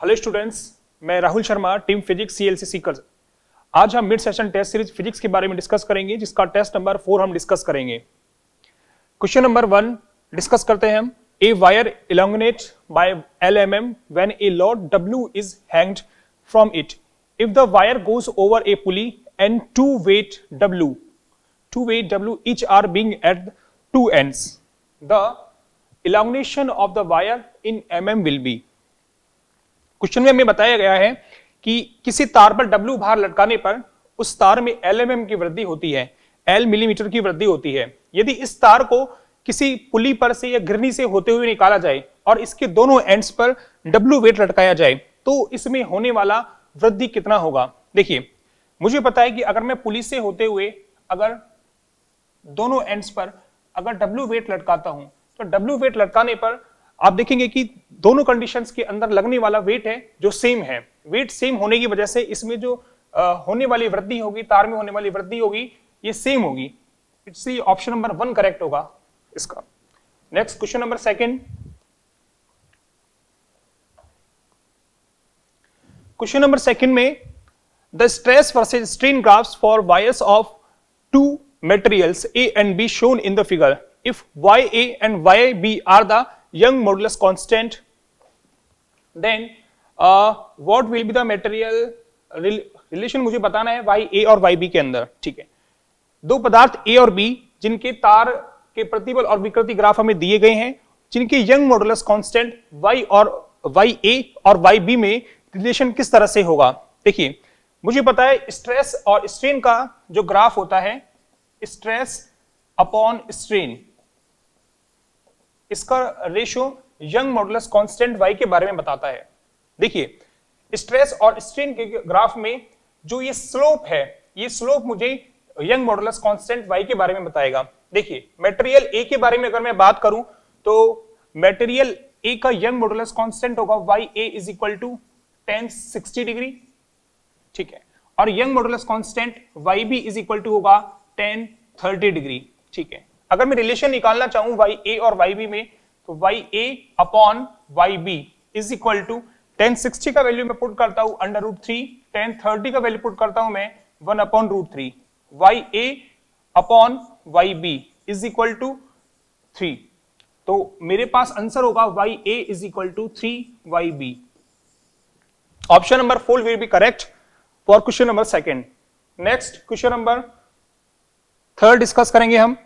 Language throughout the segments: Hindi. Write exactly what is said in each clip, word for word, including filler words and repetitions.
हेलो स्टूडेंट्स, मैं Rahul Sharma, team physics CLC seekers. आज हम mid session test series physics के बारे में डिस्कस करेंगे, जिसका टेस्ट नंबर फोर हम डिस्कस करेंगे। क्वेश्चन नंबर वन डिस्कस करते हैं हम। A wire elongate by L M M when a load W is hanged from it. If the wire goes over a pulley and two weight W two weight W each are being at two ends, the elongation of the wire in mm will be। Question में हमें बताया गया है कि किसी तार पर W भार लटकाने पर उस तार में L mm की वृद्धि होती है, L मिलीमीटर की वृद्धि होती है। यदि इस तार को किसी पुली पर से या गिरनी से होते हुए निकाला जाए और इसके दोनों एंड्स पर W वेट लटकाया जाए तो इसमें होने वाला वृद्धि कितना होगा। देखिए, मुझे पता है कि अगर मैं पुली से होते हुए अगर दोनों एंड्स पर अगर W वेट लटकाता हूं तो W वेट लटकाने पर आप देखेंगे कि दोनों कंडीशंस के अंदर लगने वाला वेट है जो सेम है। वेट सेम होने की वजह से इसमें जो आ, होने वाली वृद्धि होगी, तार में होने वाली वृद्धि होगी, ये सेम होगी। It's option number one correct होगा इसका। Next question number second. Question number second में the stress versus strain graphs for wires of two materials A and B shown in the figure. If Y A and Y B are the Young modulus constant, then uh, what will be the material relation मुझे बताना है Y A और Y B के अंदर। ठीक है, दो पदार्थ A और B जिनके तार के प्रतिबल और विकृति ग्राफ हमें दिए गए हैं, जिनके यंग मॉडुलस कांस्टेंट Y और Y A और Y B में रिलेशन किस तरह से होगा। देखिए, मुझे पता है स्ट्रेस और स्ट्रेन का जो ग्राफ होता है, स्ट्रेस अपॉन स्ट्रेन, इसका ratio Young modulus constant y के बारे में बताता है। देखिए, स्ट्रेस और स्ट्रेन के ग्राफ में जो ये स्लोप है, ये स्लोप मुझे यंग मॉडुलस कांस्टेंट y के बारे में बताएगा। देखिए, मटेरियल A के बारे में अगर मैं बात करूं तो मटेरियल A का यंग मॉडुलस कांस्टेंट होगा y a is equal to tan sixty degree. ठीक है, और Young modulus constant y b is equal to होगा टेन थर्टी डिग्री। ठीक है, अगर मैं रिलेशन निकालना चाहूं y a और y b में तो y a upon y b is equal to tan sixty का वैल्यू मैं पुट करता हूं under root three, tan thirty का वैल्यू पुट करता हूं मैं one upon root three, y a upon y b is equal to three. तो मेरे पास आंसर होगा y a is equal to three y b। Option number four will be correct for question number second. Next question number third discuss करेंगे हम।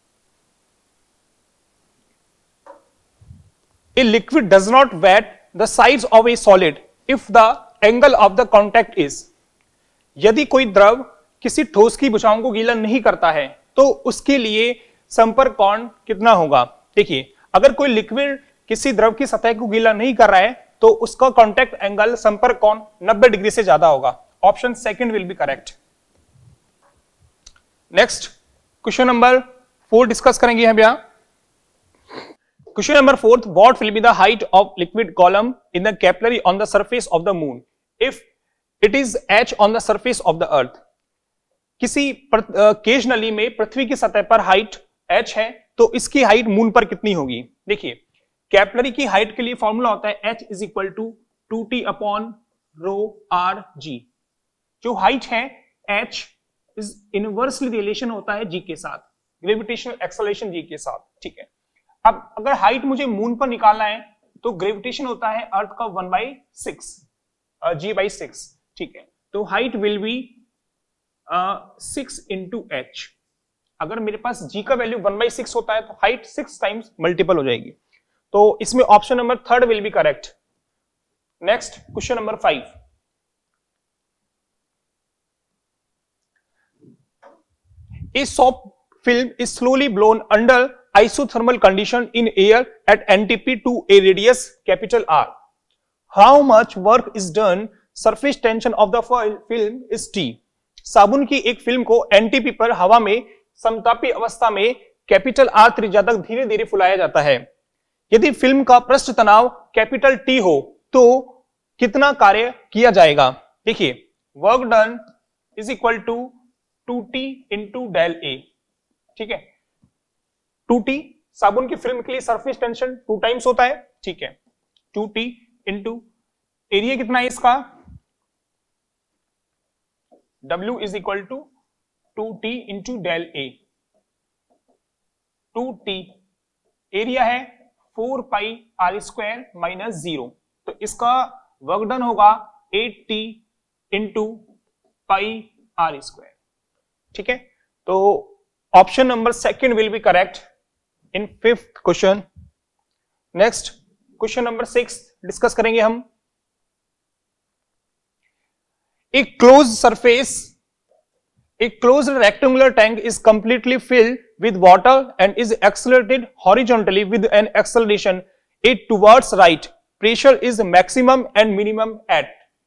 A liquid does not wet the sides of a solid if the angle of the contact is। यदि कोई द्रव किसी ठोस की भुजाओं को गीला नहीं करता है तो उसके लिए संपर्क कोण कितना होगा। देखिए, अगर कोई लिक्विड किसी द्रव की सतह को गीला नहीं कर रहा है तो उसका कॉन्टैक्ट एंगल, संपर्क कोण नब्बे डिग्री से ज्यादा होगा। Option second will be correct. Next question number four discuss करेंगे हम यहां। Question number fourth, what will be the height of liquid column in the capillary on the surface of the moon if it is h on the surface of the earth। किसी केज नली में पृथ्वी की सतह पर हाइट h है तो इसकी हाइट मून पर कितनी होगी। देखिए, कैपिलरी की हाइट के लिए फॉर्मूला होता है h is equal to two T upon rho R G. जो हाइट है h इज इनवर्सली रिलेशन होता है g के साथ, ग्रेविटेशनल एक्सेलरेशन g के साथ। ठीक है, अब अगर हाइट मुझे मून पर निकालना है तो ग्रेविटेशन होता है अर्थ का one by six, G by six. ठीक है, तो height will be six into H. अगर मेरे पास जी का वैल्यू वन बाई सिक्स होता है तो हाइट सिक्स टाइम्स मल्टीपल हो जाएगी। तो इसमें option number third will be correct. Next question number five. A soft film is slowly blown under isothermal condition in air at N T P to a radius capital R. How much work is done? Surface tension of the film is T. साबुन की एक फिल्म को N T P पर हवा में समतापी अवस्था में कैपिटल R त्रिज्या तक धीरे धीरे फुलाया जाता है। यदि फिल्म का पृष्ठ तनाव कैपिटल T हो तो कितना कार्य किया जाएगा। देखिए, work done is equal to two T into del A. ठीक है, टू टी साबुन की फिल्म के लिए सरफेस टेंशन टू टाइम्स होता है। ठीक है, टू टी इंटू एरिया कितना है इसका, W is equal to two T into del A, two T area है four pi R square minus zero, तो इसका वर्क डन होगा eight T into pi R square. ठीक है, तो option number second will be correct in fifth question. Next question number six discuss करेंगे हम। A closed surface, a closed rectangular tank is completely filled with water and is accelerated horizontally with an acceleration eight towards right. Pressure is maximum and minimum at.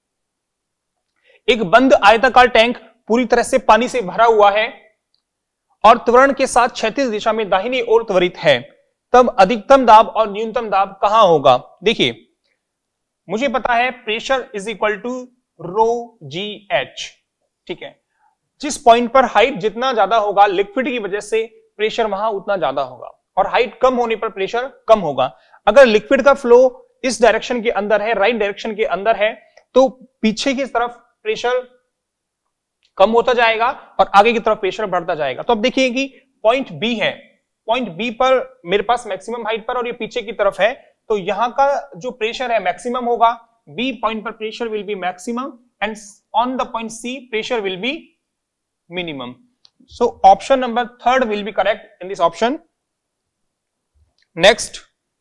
एक बंद आयताकार टैंक पूरी तरह से पानी से भरा हुआ है और त्वरण के साथ क्षैतिज दिशा में दाहिनी ओर त्वरित है, तब अधिकतम दाब और न्यूनतम दाब कहां होगा। देखिए मुझे पता है pressure is equal to rho G H. ठीक है, जिस पॉइंट पर हाइट जितना ज्यादा होगा लिक्विड की वजह से प्रेशर वहां उतना ज्यादा होगा, और हाइट कम होने पर प्रेशर कम होगा। अगर लिक्विड का फ्लो इस डायरेक्शन के अंदर है, राइट डायरेक्शन के अंदर है, तो पीछे की तरफ प्रेशर कम होता जाएगा और आगे की तरफ प्रेशर बढ़ता जाएगा। तो अब देखिए कि पॉइंट बी है, पॉइंट बी पर मेरे पास मैक्सिमम हाइट पर और ये पीछे की तरफ है, तो यहां का जो प्रेशर है मैक्सिमम होगा। बी पॉइंट पर pressure will be maximum and on the point C pressure will be minimum. So option number third will be correct in this option. Next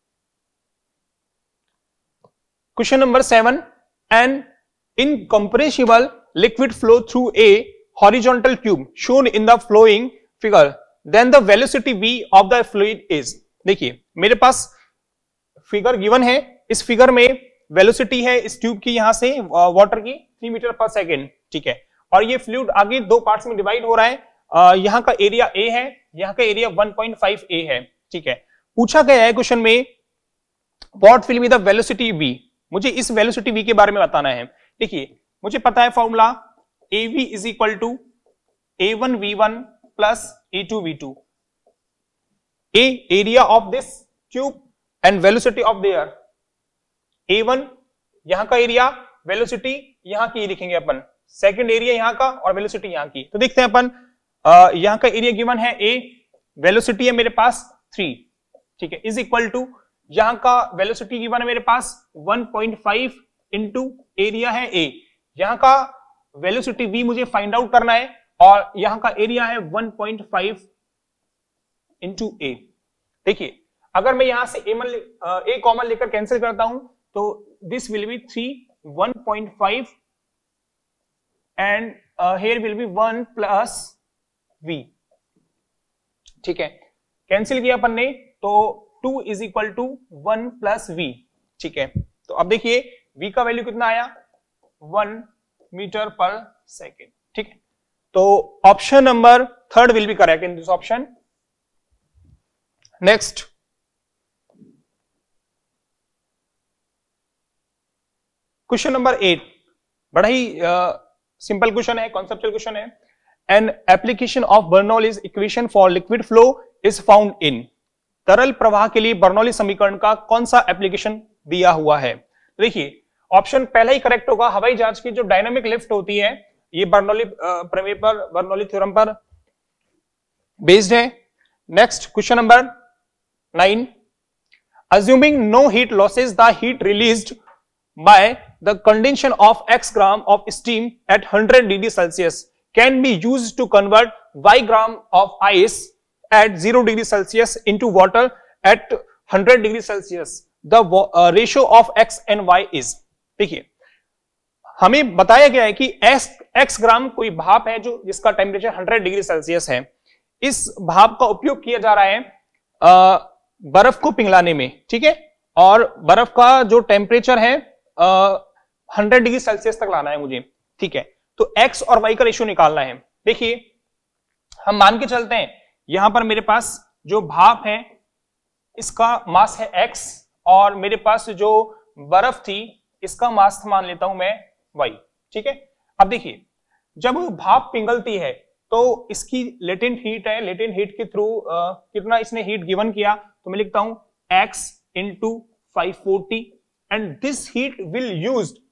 question number seven, an incompressible liquid flow through a horizontal tube shown in the flowing figure, then the velocity v of the fluid is। देखिए मेरे पास फिगर गिवन है, इस फिगर में वेलोसिटी है इस ट्यूब की यहां से वाटर की थ्री मीटर पर सेकेंड। ठीक है, और ये फ्लूइड आगे दो पार्ट्स में डिवाइड हो रहा है। आ, यहां का एरिया ए है, यहां का area one point five A है। ठीक है, पूछा गया है क्वेश्चन में what will be the velocity v, मुझे इस वेलोसिटी v के बारे में बताना है। देखिए मुझे पता है formula A V is equal to A one V one plus A two V two, A area of this tube and velocity of there, A one यहां का एरिया, वेलोसिटी यहां की लिखेंगे अपन, सेकंड एरिया यहां का और वेलोसिटी यहां की। तो देखते हैं अपन, यहां का एरिया गिवन है ए, वेलोसिटी है मेरे पास थ्री। ठीक है, इज इक्वल टू यहां का वेलोसिटी गिवन है मेरे पास one point five into area है ए, यहां का वेलोसिटी v मुझे फाइंड आउट करना है और यहां का एरिया है one point five into A. देखिए अगर मैं यहां से ए कॉमन लेकर कैंसिल करता हूं तो this will be three, one point five and here will be one plus v। ठीक है, कैंसिल किया अपन ने तो two is equal to one plus v। ठीक है, तो अब देखिए v का वैल्यू कितना आया, वन मीटर पर सेकेंड। ठीक है, तो option number third will be correct in this option. Next question number eight, बड़ा ही सिंपल क्वेश्चन है, कॉन्सेप्चुअल क्वेश्चन है। An application of Bernoulli's equation for liquid flow is found in, तरल प्रवाह के लिए बर्नौली समीकरण का कौन सा एप्लीकेशन दिया हुआ है। देखिए ऑप्शन पहला ही करेक्ट होगा, हवाई जहाज की जो डायनामिक लिफ्ट होती है ये बर्नौली प्रमेय पर, बर्नौली थ्योरम पर बेस्ड है। Next question number nine, assuming no heat losses, the heat released by the condensation of x gram of steam at one hundred degree Celsius can be used to convert y gram of ice at zero degree Celsius into water at one hundred degree Celsius. The uh, ratio of x and y is। देखिए हमें बताया गया है कि x x ग्राम कोई भाप है जो जिसका टेम्परेचर हंड्रेड डिग्री सेल्सियस है। इस भाप का उपयोग किया जा रहा है आ, बर्फ को पिघलाने में। ठीक है, और बर्फ का जो टेम्परेचर है हंड्रेड डिग्री सेल्सियस तक लाना है मुझे। ठीक है, तो x और y का रेशियो निकालना है। देखिए हम मान के चलते हैं यहां पर मेरे पास जो भाप है इसका मास है x और मेरे पास जो बर्फ थी इसका मास मान लेता हूं मैं y। ठीक है, अब देखिए जब भाप पिघलती है तो इसकी लेटेंट हीट है, लेटेंट हीट के थ्रू कितना इसने हीट गिवन किया तो मैं लिखता हूं x into five forty and this heat will used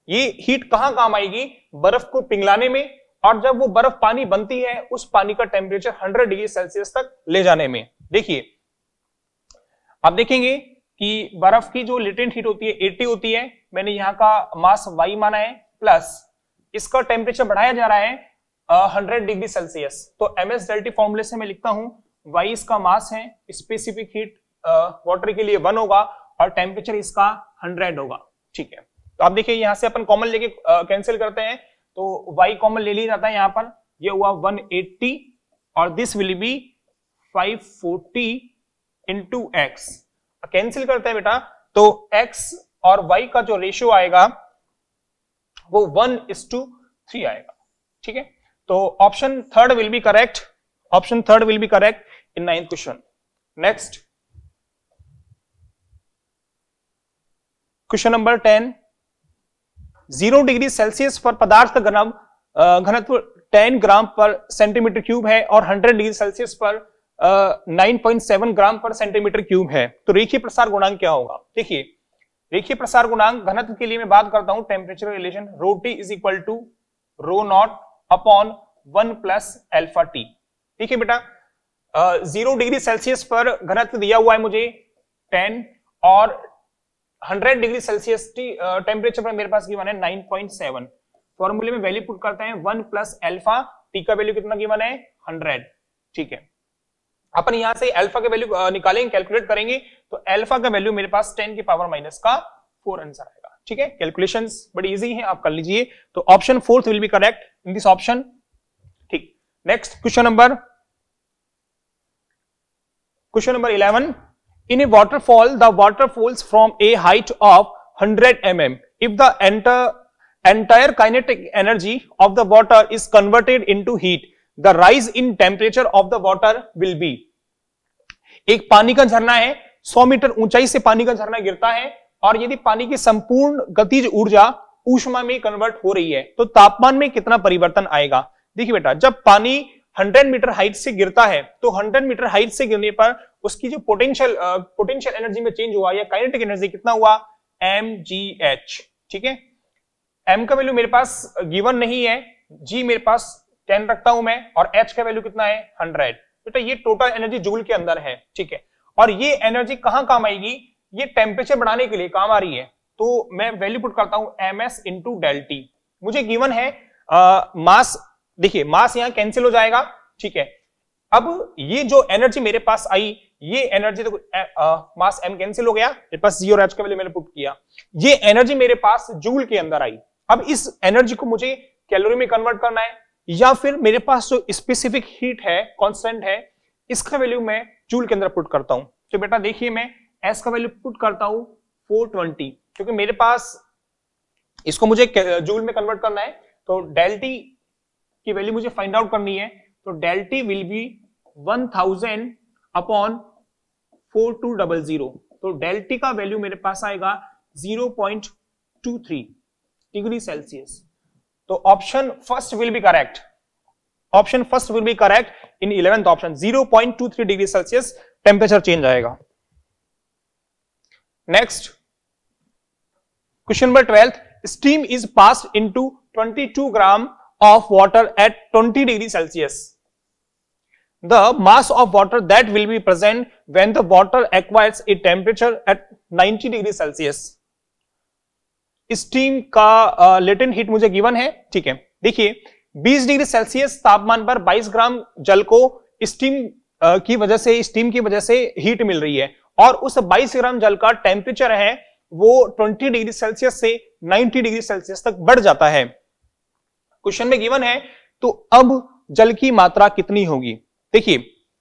ये हीट कहां काम आएगी? बर्फ को पिघलाने में, और जब वो बर्फ पानी बनती है उस पानी का टेम्परेचर हंड्रेड डिग्री सेल्सियस तक ले जाने में। देखिए आप देखेंगे कि बर्फ की जो लेटेंट हीट होती है अस्सी होती है, मैंने यहाँ का मास y माना है, प्लस इसका टेम्परेचर बढ़ाया जा रहा है हंड्रेड डिग्री सेल्सियस। तो एम एस डेल्टी फॉर्मूले से मैं लिखता हूं y इसका मास है, स्पेसिफिक हीट वाटर के लिए वन होगा और टेम्परेचर इसका हंड्रेड होगा। ठीक है, तो आप देखिए यहां से अपन कॉमन लेके कैंसिल करते हैं, तो y कॉमन ले लिया जाता है यहाँ पर, ये हुआ वन एट्टी और this will be five forty into X. Cancel करते हैं बेटा, तो x और y का जो रेशियो आएगा वो वन इज टू थ्री आएगा। ठीक है, तो option third will be correct, option third will be correct in ninth question. Next question number ten, zero degree Celsius पर पदार्थ का घनत्व घनत्व टेन ग्राम पर सेंटीमीटर क्यूब है और हंड्रेड डिग्री सेल्सियस पर नाइन पॉइंट सेवन ग्राम पर सेंटीमीटर क्यूब है, तो रेखीय प्रसार गुणांक क्या होगा? देखिए रेखीय प्रसार गुणांक घनत्व के लिए मैं बात करता हूं temperature relation, rho T is equal to rho not upon one plus alpha T. देखिए बेटा जीरो डिग्री सेल्सियस पर घनत्व दिया हुआ है मुझे टेन और हंड्रेड डिग्री सेल्सियस टेम्परेचर पर मेरे पास गिवन है नाइन पॉइंट सेवन। फॉर्मूले में वैल्यू पुट करते हैं वन प्लस एल्फा, टी का वैल्यू कितना गिवन है? हंड्रेड। ठीक है, अपन यहां से अल्फा का वैल्यू निकालेंगे, कैलकुलेट करेंगे, तो अल्फा का वैल्यू मेरे पास टेन की पावर माइनस का फोर आंसर आएगा। ठीक है, कैलकुलेशंस बड़ी इजी है, आप कर लीजिए। तो option fourth will be correct in this option. ठीक, next question number question number eleven, in a waterfall the water falls from a height of hundred M M if the enter entire kinetic energy of the water is converted into heat the rise in temperature of the water will be. एक पानी का झरना है, सौ मीटर ऊंचाई से पानी का झरना गिरता है और यदि पानी की संपूर्ण गतिज ऊर्जा ऊष्मा में कन्वर्ट हो रही है तो तापमान में कितना परिवर्तन आएगा? देखिए बेटा, जब पानी हंड्रेड मीटर हाइट से गिरता है तो हंड्रेड मीटर हाइट से गिरने पर उसकी जो पोटेंशियल पोटेंशियल एनर्जी में चेंज हुआ या काइनेटिक एनर्जी कितना हुआ? M G H. ठीक है, एम का वैल्यू मेरे पास गिवन नहीं है, जी मेरे पास टेन रखता हूं मैं, और एच का वैल्यू कितना है? हंड्रेड। बेटा ये टोटल एनर्जी जूल के अंदर है। ठीक है, और ये एनर्जी कहां काम आएगी? ये टेम्परेचर बढ़ाने के लिए काम आ रही है, तो मैं वैल्यू पुट करता हूं M S into del T. मुझे गिवन है आ, मास, देखिए मास यहां कैंसिल हो जाएगा। ठीक है, अब ये जो एनर्जी मेरे पास आई, ये एनर्जी तो आ, मास एम कैंसिल हो गया, मेरे पास जी और एच का वैल्यू मैंने पुट किया, ये एनर्जी मेरे पास जूल के अंदर आई। अब इस एनर्जी को मुझे कैलोरी में कन्वर्ट करना है, या फिर मेरे पास जो स्पेसिफिक हीट है, कांस्टेंट है, इसका वैल्यू मैं जूल के अंदर पुट करता हूं। तो बेटा देखिए मैं एस का वैल्यू पुट करता हूं फोर ट्वेंटी, क्योंकि मेरे पास इसको मुझे जूल में कन्वर्ट करना है, तो डेल टी की वैल्यू मुझे फाइंड आउट करनी है, तो del T will be one thousand upon four two double zero, तो डेल टी का वैल्यू मेरे पास आएगा zero point two three degree Celsius. तो option first will be correct, option first will be correct in eleventh option, zero point two three degree Celsius temperature change आएगा। Next question number twelfth, steam is passed into twenty two gram of water at twenty degree Celsius. The mass of water that will be present when the water acquires a temperature at ninety degree Celsius. Steam का लेटेंट हीट मुझे गिवन है। ठीक है, देखिए बीस डिग्री सेल्सियस तापमान पर बाईस ग्राम जल को स्टीम की वजह से स्टीम की वजह से हीट मिल रही है, और उस बाईस ग्राम जल का टेम्परेचर है वो बीस डिग्री सेल्सियस से नब्बे डिग्री सेल्सियस तक बढ़ जाता है। क्वेश्चन में गिवन है, तो अब जल की मात्रा कितनी होगी? देखिए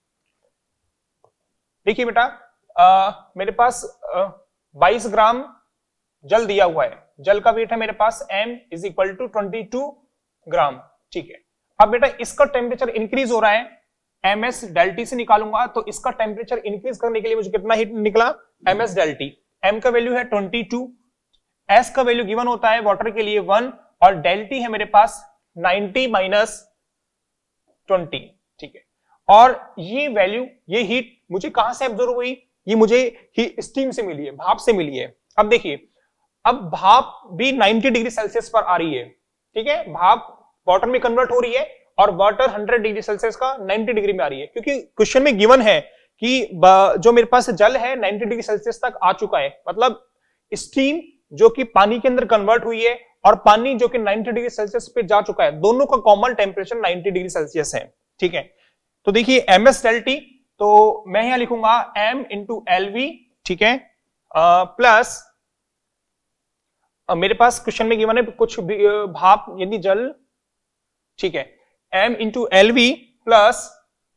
देखिए बेटा, आ, मेरे पास आ, बाईस ग्राम जल दिया हुआ है, जल का वेट है मेरे पास m is equal to twenty two gram. ठीक है, अब बेटा इसका टेम्परेचर इंक्रीज हो रहा है, एम एस डेल टी से निकालूंगा, तो इसका टेम्परेचर इंक्रीज करने के लिए मुझे कितना हीट निकला? M S del T. m का वैल्यू है ट्वेंटी टू, s का वैल्यू गिवन होता है वाटर के लिए वन, और डेल टी है मेरे पास नाइंटी माइनस ट्वेंटी। ठीक है, और ये वैल्यू, ये हीट मुझे कहां से एब्जॉर्ब हुई? ये मुझे ही स्टीम से मिली है, भाप से मिली है। अब देखिए अब भाप भी नब्बे डिग्री सेल्सियस पर आ रही है, ठीक है, भाप वाटर में कन्वर्ट हो रही है और वाटर सौ डिग्री सेल्सियस का नब्बे डिग्री में आ रही है, क्योंकि क्वेश्चन में गिवन है कि जो मेरे पास जल है नब्बे डिग्री सेल्सियस तक आ चुका है, मतलब स्टीम जो कि पानी के अंदर कन्वर्ट हुई है और पानी जो कि नब्बे डिग्री सेल्सियस पे जा चुका है, दोनों का कॉमन टेम्परेचर नब्बे डिग्री सेल्सियस है, ठीक है। तो देखिए एम एस डेल टी, तो मैं यहां लिखूंगा m इंटू एल वी, ठीक है, प्लस मेरे पास क्वेश्चन में गिवन है कुछ भाप यदि जल, ठीक है, m into L V plus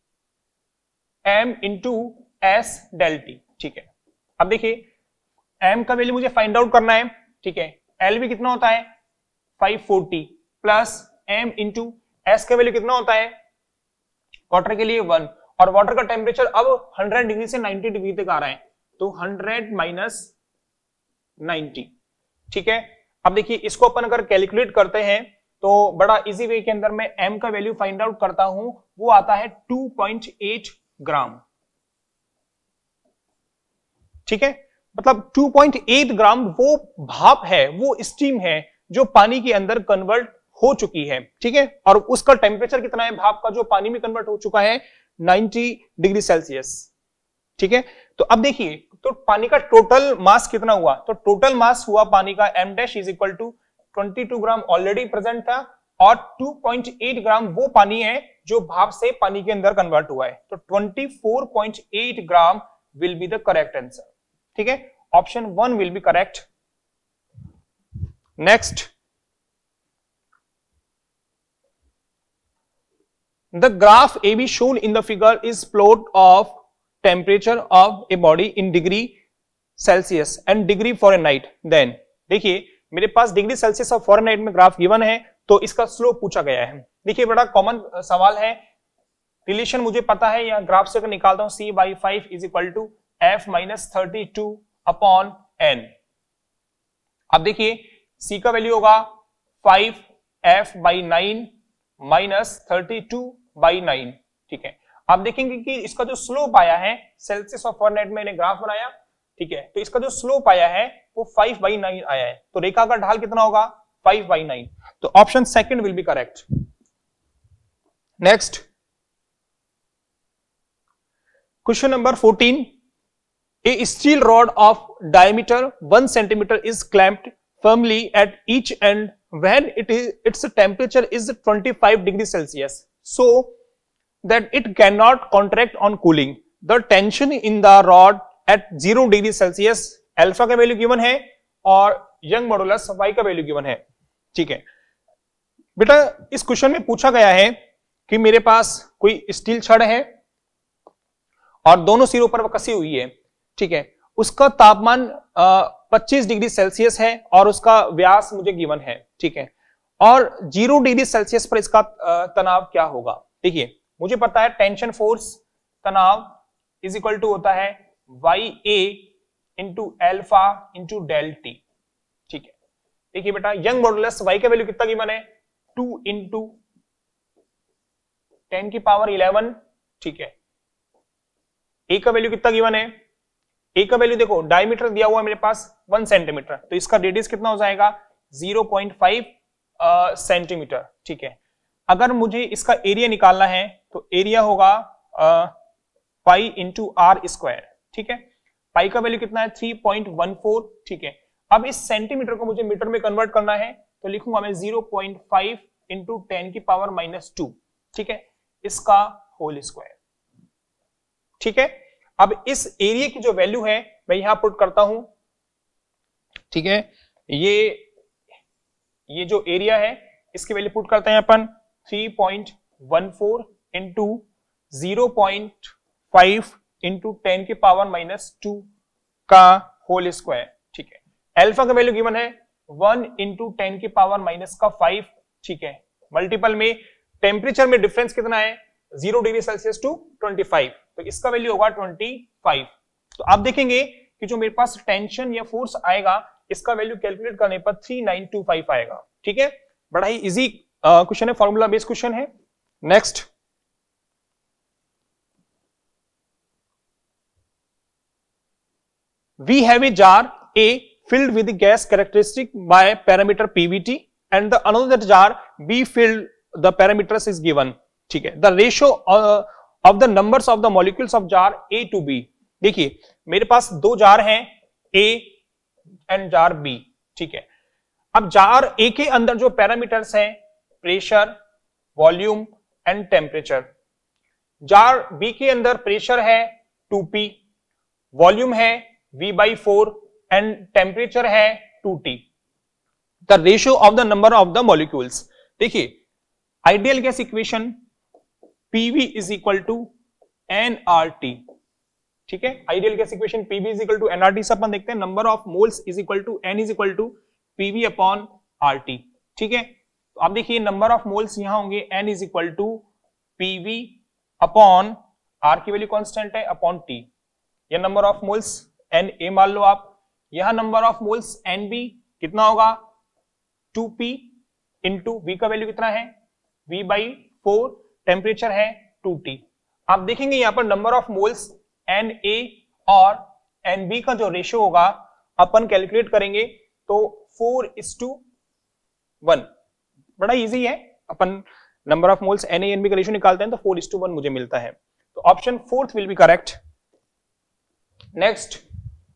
m into S del T, ठीक है। अब देखिए m का वैल्यू मुझे फाइंड आउट करना है, ठीक है, एल वी कितना होता है पाँच सौ चालीस प्लस m इंटू एस का वैल्यू कितना होता है वाटर के लिए वन, और वाटर का टेम्परेचर अब सौ डिग्री से नब्बे डिग्री तक आ रहा है, तो सौ माइनस नब्बे, ठीक है। अब देखिए इसको अपन अगर कैलकुलेट करते हैं तो बड़ा इजी वे के अंदर मैं m का वैल्यू फाइंड आउट करता हूं, वो आता है दो पॉइंट आठ ग्राम, ठीक है, मतलब दो पॉइंट आठ ग्राम वो भाप है, वो स्टीम है जो पानी के अंदर कन्वर्ट हो चुकी है, ठीक है, और उसका टेम्परेचर कितना है भाप का जो पानी में कन्वर्ट हो चुका है नब्बे डिग्री सेल्सियस, ठीक है। तो अब देखिए तो पानी का टोटल मास कितना हुआ, तो टोटल मास हुआ पानी का m dash is equal to बाईस ग्राम ऑलरेडी प्रेजेंट था, और दो पॉइंट आठ ग्राम वो पानी है जो भाप से पानी के अंदर कन्वर्ट हुआ है, तो चौबीस पॉइंट आठ gram will be the correct answer, ठीक है, option one will be correct. Next, the graph A B shown in the figure is plot of temperature of a body in degree Celsius and degree Fahrenheit. Then देखिए मेरे पास डिग्री सेल्सियस और फॉरेनहाइट में ग्राफ गिवन है, तो इसका स्लोप पूछा गया है। देखिए बड़ा कॉमन सवाल है, रिलेशन मुझे पता है, या ग्राफ से निकालता हूं, c by five is equal to F minus thirty two upon N. अब देखिए c का वैल्यू होगा five F by nine minus thirty two by nine, ठीक है। आप देखेंगे कि इसका जो स्लोप आया है सेल्सियस और फॉरेनहाइट में मैंने ग्राफ बनाया, ठीक है, तो इसका जो स्लोप आया है वो फाइव बाई नाइन आया है, तो रेखा का ढाल कितना होगा फाइव बाई नाइन, तो option second will be correct. Next question number fourteen, a steel rod of diameter one centimetre is clamped firmly at each end when it is its temperature is twenty-five degrees Celsius, so that it cannot contract on cooling. The tension in the rod at zero degrees Celsius, अल्फा का वैल्यू गिवन है और यंग मॉडुलस y का वैल्यू गिवन है, ठीक है। बेटा इस क्वेश्चन में पूछा गया है कि मेरे पास कोई स्टील छड़ है और दोनों सिरों पर कसी हुई है, ठीक है, उसका तापमान पच्चीस डिग्री सेल्सियस है और उसका व्यास मुझे गिवन है, ठीक है, और जीरो डिग्री सेल्सियस पर इसका तनाव क्या होगा। देखिए मुझे पता है टेंशन फोर्स तनाव इज इक्वल टू होता है Y A into alpha into del T, ठीक है। देखिए बेटा यंग मॉडुलस y का वैल्यू कितना गिवन है टू इंटू टेन की पावर इलेवन, ठीक है। a का वैल्यू कितना गिवन है, a का वैल्यू देखो डायमीटर दिया हुआ है मेरे पास वन सेंटीमीटर, तो इसका रेडियस कितना हो जाएगा ज़ीरो पॉइंट फाइव सेंटीमीटर, ठीक है। अगर मुझे इसका एरिया निकालना है तो एरिया होगा पाई इंटू आर स्क्वायर, ठीक है। पाई का वैल्यू कितना है थ्री पॉइंट वन फोर, ठीक है। अब इस सेंटीमीटर को मुझे मीटर में कन्वर्ट करना है, तो लिखूंगा मैं zero point five into ten की पावर माइनस टू, ठीक है, इसका होल स्क्वायर, ठीक है। अब इस एरिया की जो वैल्यू है मैं यहां पुट करता हूं, ठीक है, ये ये जो एरिया है इसकी वैल्यू पुट करते हैं अपन three point one four into zero point five into ten की पावर माइनस टू का होल स्क्वायर, ठीक है। अल्फा का वैल्यू गिवन है वन इंटू टेन की पावर माइनस का फाइव, ठीक है, मल्टीपल में टेम्परेचर में डिफरेंस कितना है zero degree Celsius to twenty five, तो इसका वैल्यू होगा ट्वेंटी फाइव। तो आप देखेंगे कि जो मेरे पास टेंशन या फोर्स आएगा इसका वैल्यू कैलकुलेट करने पर थ्री नाइन टू फाइव आएगा, ठीक है। बड़ा ही इजी क्वेश्चन है, फॉर्मूला बेस्ड क्वेश्चन है। Next, we have a jar A filled with the gas characteristic by parameter P V T and the another jar B filled the parameters is given. ठीक है, the ratio uh, of the numbers of the molecules of jar A to B. देखिए मेरे पास दो जार हैं A एंड जार B. ठीक है, अब जार A के अंदर जो पैरामीटर्स हैं pressure, volume and temperature. Jar B के अंदर प्रेशर है टू पी, वॉल्यूम है V by four and temperature है two T. The ratio of the number of the molecules. देखिए ideal gas equation P V is equal to N R T. ठीक है, ideal gas equation P V is equal to N R T से अपन देखते हैं number of moles is equal to N is equal to P V upon R T. ठीक है, तो आप देखिए नंबर ऑफ मोल्स यहां होंगे N is equal to P V upon R की वैल्यू कांस्टेंट है अपॉन T. ये number of moles N A मान लो आप. यहां number of moles N B कितना होगा टू पी इंटू V का वैल्यू कितना है V बाई फोर, टेम्परेचर है टू टी. आप देखेंगे यहां पर number of moles N A और N B का जो रेशियो होगा अपन कैलकुलेट करेंगे तो फोर इज टू वन. बड़ा इजी है, अपन number of moles N A N B का रेशियो निकालते हैं तो फोर इज टू वन मुझे मिलता है. तो option fourth will be correct. Next,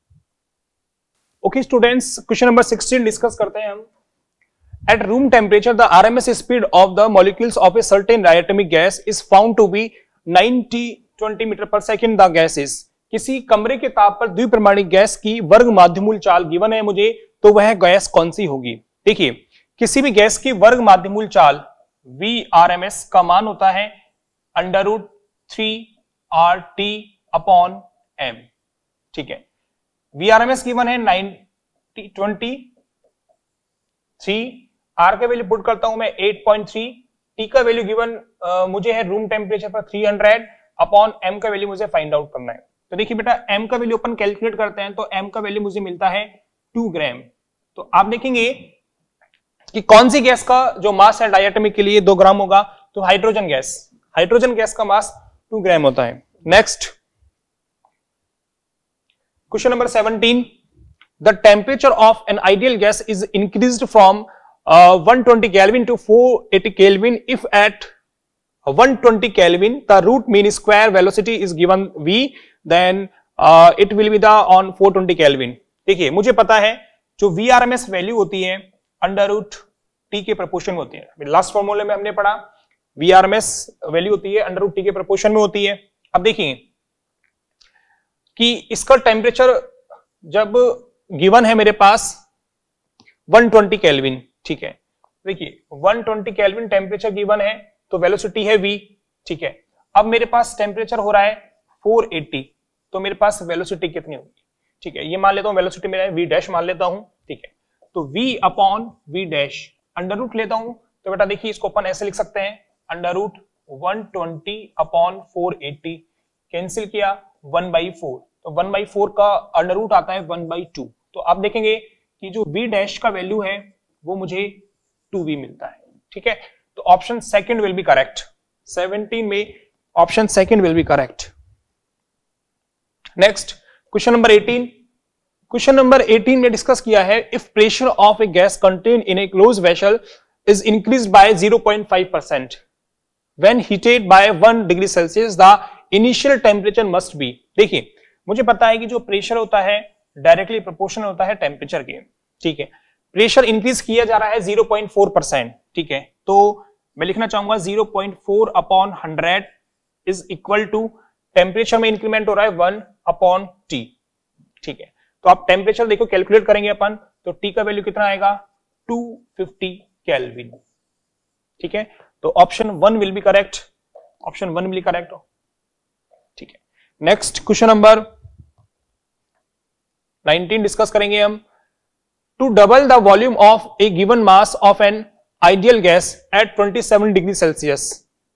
okay students, question number sixteen discuss करते हैं हम. At room temperature, the R M S speed of the molecules of a certain diatomic gas is found to be ninety twenty metre पर सेकेंड. The gas is. किसी कमरे के ताप पर द्विपरिमाणिक गैस की वर्ग माध्यमूल चाल गिवन है मुझे, तो वह गैस कौन सी होगी. देखिए किसी भी गैस की वर्ग माध्यमूल चाल V R M S का मान होता है under root three R T upon M. ठीक है, V R M S given है नाइनटी ट्वेंटी थ्री, आर का वैल्यू पुट करता हूं मैं एट पॉइंट थ्री, टी का वैल्यू गिवन मुझे है रूम टेम्परेचर पर थ्री हंड्रेड अपॉन एम का वैल्यू मुझे फाइंड आउट करना है. तो देखिए बेटा एम का वैल्यू अपन कैलकुलेट करते हैं तो एम का वैल्यू मुझे मिलता है टू ग्राम. तो आप देखेंगे कि कौन सी गैस का जो मास है डायटोमिक के लिए दो ग्राम होगा, तो हाइड्रोजन गैस. हाइड्रोजन गैस का मास टू ग्राम होता है. Next, question number seventeen. The temperature of an ideal gas is increased from uh, one hundred twenty Kelvin to four hundred eighty Kelvin if at one hundred twenty Kelvin the root mean square velocity is given V, then uh, it will be the on four hundred twenty Kelvin. देखिए मुझे पता है जो V R M S value होती है अंडर रूट टी के प्रपोर्शन में होती है. लास्ट फॉर्मूले में हमने पढ़ा V R M S value होती है अंडर रूट टी के प्रपोर्शन में होती है. अब देखिए कि इसका टेम्परेचर जब गिवन है मेरे पास वन ट्वेंटी केल्विन. ठीक है, देखिए one twenty kelvin temperature given है तो वेलोसिटी है V. ठीक है, अब मेरे पास टेम्परेचर हो रहा है फोर एटी, तो मेरे पास वेलोसिटी कितनी होगी. ठीक है, ये मान लेता हूं वेलोसिटी मेरा V डैश मान लेता हूं. ठीक है, तो V upon V dash under root लेता हूं तो बेटा देखिए इसको अपन ऐसे लिख सकते हैं under root one twenty upon four eighty, cancel किया वन बाई फोर, तो वन बाई फोर का अंडर रूट आता है वन बाई टू. तो आप देखेंगे कि जो V डैश का वैल्यू है वो मुझे टू वी मिलता है. ठीक है, तो option second will be correct. Seventeen में option second will be correct. Next, question number eighteen. Question number eighteen में डिस्कस किया है if pressure of a gas contain in a close vessel is increased by zero point five percent when heated by one degree Celsius the initial temperature must be. देखिए मुझे पता है कि जो प्रेशर होता है डायरेक्टली प्रोपोर्शनल होता है टेम्परेचर के. ठीक है, प्रेशर इंक्रीज किया जा रहा है ज़ीरो पॉइंट फोर परसेंट. ठीक है, तो मैं लिखना चाहूंगा zero point four upon hundred is equal to temperature में इंक्रीमेंट हो रहा है वन अपॉन टी. ठीक है, तो आप टेम्परेचर देखो कैलकुलेट करेंगे अपन तो टी का वैल्यू कितना आएगा टू फिफ्टी केल्विन. ठीक है, तो option one will be correct. Option one will be correct. ठीक है, next question number nineteen discuss करेंगे हम. To double the volume of a given mass of an ideal gas at twenty seven degree Celsius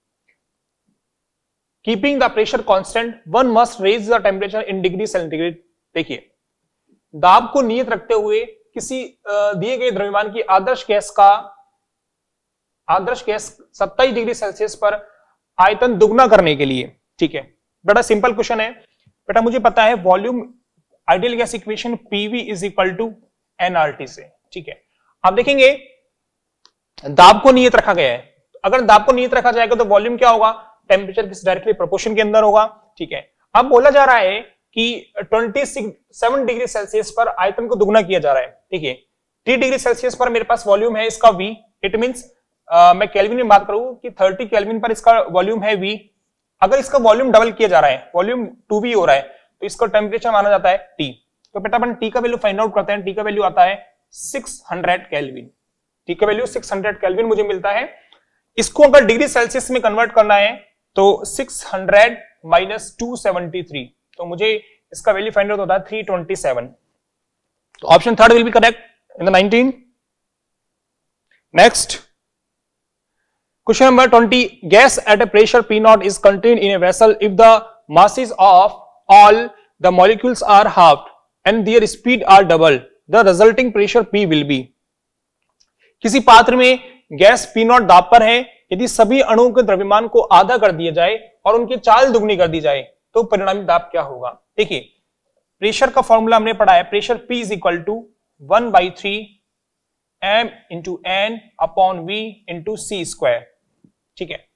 keeping the pressure constant one must raise the temperature in degree centigrade. देखिए दाब को नियत रखते हुए किसी दिए गए द्रव्यमान की आदर्श गैस का आदर्श गैस सत्ताईस डिग्री सेल्सियस पर आयतन दुगना करने के लिए. ठीक है, बड़ा सिंपल क्वेश्चन है बेटा. मुझे पता है volume ideal gas equation P V is equal to NRT से। ठीक है, आप देखेंगे दाब को नियत रखा गया है, अगर दाब को नियत रखा जाएगा तो वॉल्यूम क्या होगा, टेम्परेचर किस डायरेक्टली प्रोपोर्शन के अंदर होगा। ठीक है, अब बोला जा रहा है कि सत्ताईस डिग्री सेल्सियस पर आयतन को दुगना किया जा रहा है। ठीक है, तीस डिग्री सेल्सियस पर मेरे पास वॉल्यूम है इसका V, इट मींस मैं केल्विन में बात करूं कि तीस केल्विन पर इसका वॉल्यूम है V। अगर इसका वॉल्यूम डबल किया जा रहा है, वॉल्यूम टू वी हो रहा है, तो इसका टेम्परेचर माना जाता है T। तो बेटा अपन T का वैल्यू फाइंड आउट करते हैं। T का वैल्यू आता है छह सौ केल्विन। T का वैल्यू छह सौ केल्विन मुझे मिलता है। इसको अगर डिग्री सेल्सियस में कन्वर्ट करना है तो छह सौ माइनस दो सौ तिहत्तर, तो मुझे इसका वैल्यू फाइंड आउट होता है तीन सौ सत्ताईस। तो option third will be correct in the nineteen. Next question number twenty, gas at a pressure P naught is contained in a vessel if the masses of all the molecules are halved and their speed are doubled, the resulting pressure P will be। किसी पात्र में गैस P naught दाब पर है, यदि सभी अणुओं के द्रव्यमान को आधा कर दिया जाए और उनकी चाल दुगनी कर दी जाए तो परिणामी दाब क्या होगा। देखिए प्रेशर का फॉर्मूला हमने पढ़ा है, pressure P is equal to one by three M into N upon V into C square. ठीक है,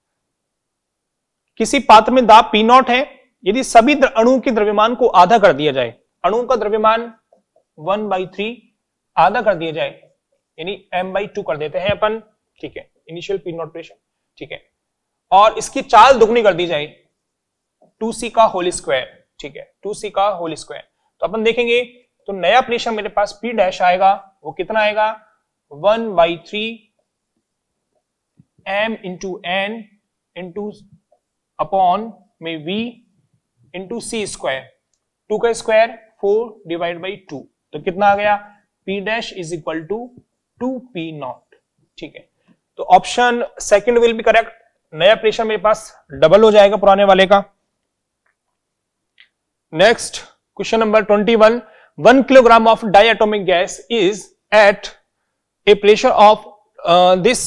किसी पात्र में दाब P नॉट है, यदि सभी अणुओं के द्रव्यमान को आधा कर दिया जाए, अणुओं का द्रव्यमान वन बाई थ्री आधा कर दिया जाए, यानी m बाई टू कर देते हैं अपन। ठीक है, इनिशियल P नॉट प्रेशर। ठीक है, और इसकी चाल दुगनी कर दी जाए, टू सी का होल स्क्वायर। ठीक है, टू सी का होल स्क्वायर। तो अपन देखेंगे तो नया प्रेशर मेरे पास P डैश आएगा, वो कितना आएगा, one by three M into N into upon में V into C square. Two का square four divide by two, तो कितना आ गया, P dash is equal to two P naught. ठीक है, तो option second will be correct. नया प्रेशर मेरे पास डबल हो जाएगा पुराने वाले का। Next question number twenty one, one kilogram of diatomic gas is at a pressure of this,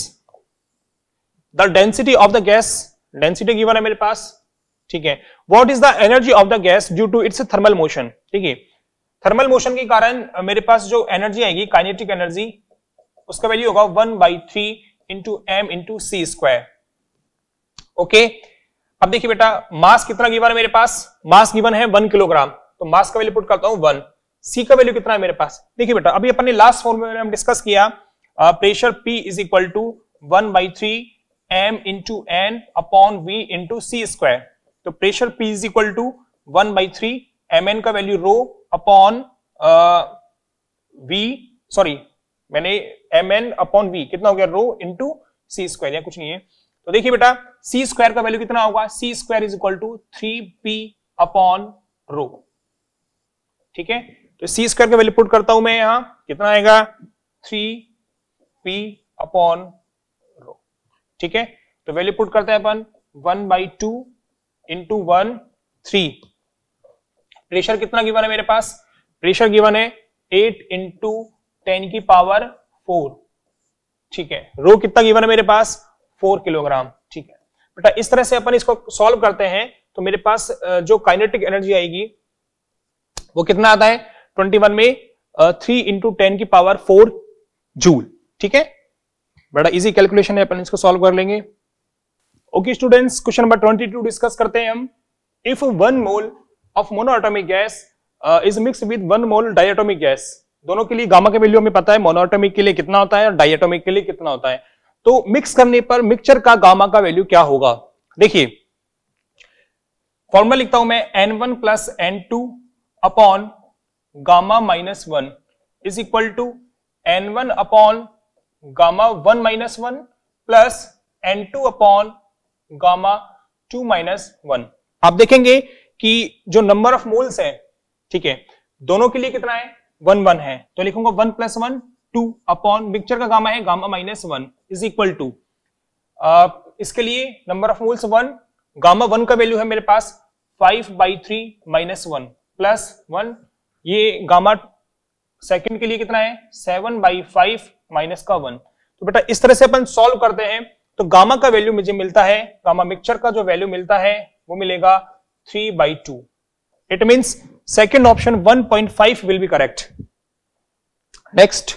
the density of the gas, density given है मेरे पास। ठीक है, what is the energy of the gas due to its thermal motion. ठीक है, थर्मल मोशन के कारण मेरे पास जो एनर्जी आएगी, काइनेटिक एनर्जी, उसका वैल्यू होगा one by three into M into C square. Okay, अब देखिए बेटा मास कितना गिवन है मेरे पास, मास गिवन है वन किलोग्राम, तो मास का वैल्यू पुट करता हूं वन। सी का वैल्यू कितना है मेरे पास, देखिए बेटा अभी अपन ने लास्ट फॉर्मूले में हम डिस्कस किया, pressure P is equal to one by three M into N upon V into C square. तो pressure P is equal to one by three M N का value rho upon V, sorry मैंने एम एन अपॉन वी कितना हो गया, रो इंटू सी स्क्वायर, या कुछ नहीं है। तो देखिए बेटा सी स्क्वायर का वैल्यू कितना होगा, C square is equal to three P upon rho. ठीक है, तो सी स्क्वायर का वैल्यू पुट करता हूं मैं यहां, कितना आएगा, थ्री पी अपॉन रो। ठीक है, तो वैल्यू पुट करते हैं अपन one by two into one three. Pressure कितना गिवन है मेरे पास, प्रेशर गिवन है एट इंटू टेन की पावर फोर। ठीक है, रो कितना गिवन है मेरे पास, फोर किलोग्राम। ठीक है बेटा, इस तरह से अपन इसको सॉल्व करते हैं तो मेरे पास जो काइनेटिक एनर्जी आएगी वो कितना आता है, ट्वेंटी वन में थ्री इंटू टेन की पावर फोर जूल। ठीक है, बड़ा इजी कैलकुलेशन है, अपन इसको सॉल्व कर लेंगे। Okay students, question number twenty two discuss करते हैं हम। If one mole of monoatomic gas is mix with one mole diatomic gas, दोनों के लिए गामा का वैल्यू हमें पता है, मोनोएटॉमिक के लिए कितना होता है और डायटोमिक के लिए कितना होता है। तो मिक्स करने पर मिक्सचर का गामा का वैल्यू क्या होगा। देखिए फॉर्मूला लिखता हूं मैं, N one plus N two upon gamma minus one is equal to N one upon gamma one minus one plus N two upon gamma two minus one. आप देखेंगे कि जो नंबर ऑफ मोल्स है, ठीक है, दोनों के लिए कितना है, वन वन है, तो लिखूंगा one plus one two upon mixture का गामा है gamma minus one is equal to, इसके लिए number of moles one, gamma one का वैल्यू है मेरे पास five by three minus one plus one, ये गामा सेकंड के लिए कितना है, सेवन बाई फाइव माइनस का वन। तो बेटा इस तरह से अपन सॉल्व करते हैं तो गामा का वैल्यू मुझे मिलता है, गामा मिक्सचर का जो वैल्यू मिलता है वो मिलेगा three by two. It means second option one point five will be correct. Next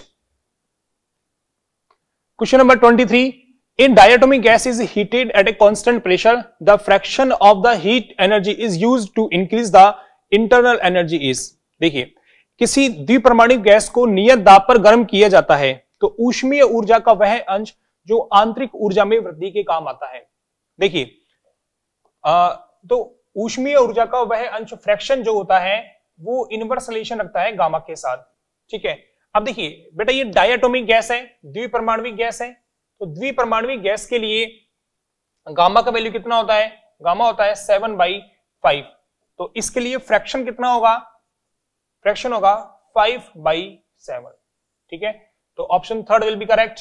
question number twenty three, in diatomic gas is heated at a constant pressure, the fraction of the heat energy is used to increase the internal energy is. देखिए, किसी द्विपरमाणु गैस को नियत दाब पर गर्म किया जाता है तो ऊष्मीय ऊर्जा का वह अंश जो आंतरिक ऊर्जा में वृद्धि के काम आता है। देखिए, तो ऊष्मीय ऊर्जा का वह अंश फ्रैक्शन जो होता है वो इनवर्स रिलेशन रखता है गामा के साथ। ठीक है, अब देखिए बेटा, ये डायटोमिक गैस है, द्विपरमाणुविक गैस है, तो द्विपरमाणुविक गैस के लिए गामा का वैल्यू कितना होता है? गामा होता है सेवन बाई फाइव। तो इसके लिए फ्रैक्शन कितना होगा? फ्रैक्शन होगा फाइव बाई सेवन। ठीक है, तो option third will be correct.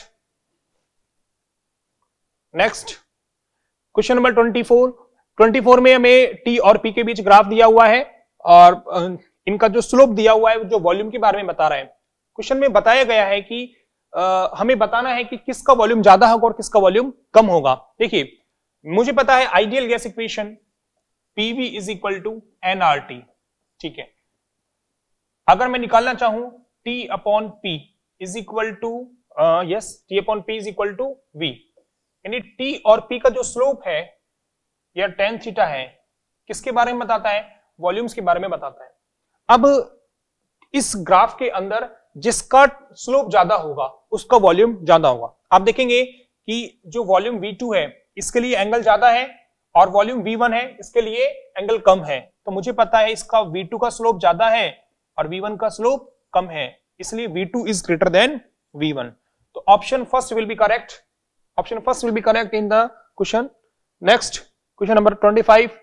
Next question number twenty four, twenty four में हमें टी और पी के बीच ग्राफ दिया हुआ है और इनका जो स्लोप दिया हुआ है जो वॉल्यूम के बारे में बता रहा है। क्वेश्चन में बताया गया है कि आ, हमें बताना है कि किसका वॉल्यूम ज्यादा होगा और किसका वॉल्यूम कम होगा। देखिए, मुझे पता है ideal gas equation PV is equal to N R T. ठीक है, अगर मैं निकालना चाहूं T upon P is equal to yes T upon P is equal to V, यानी टी और पी का जो स्लोप है या टेन थीटा है किसके बारे में बताता है? वॉल्यूम्स के बारे में बताता है। अब इस ग्राफ के अंदर जिसका स्लोप ज्यादा होगा उसका वॉल्यूम ज्यादा होगा। आप देखेंगे कि जो वॉल्यूम वी टू है इसके लिए एंगल ज्यादा है और वॉल्यूम वी वन है इसके लिए एंगल कम है। तो मुझे पता है इसका वी टू का स्लोप ज्यादा है और वी वन का स्लोप कम है, इसलिए V two is greater than V one. तो option first will be correct. Option first will be correct in the question. Next question number twenty five,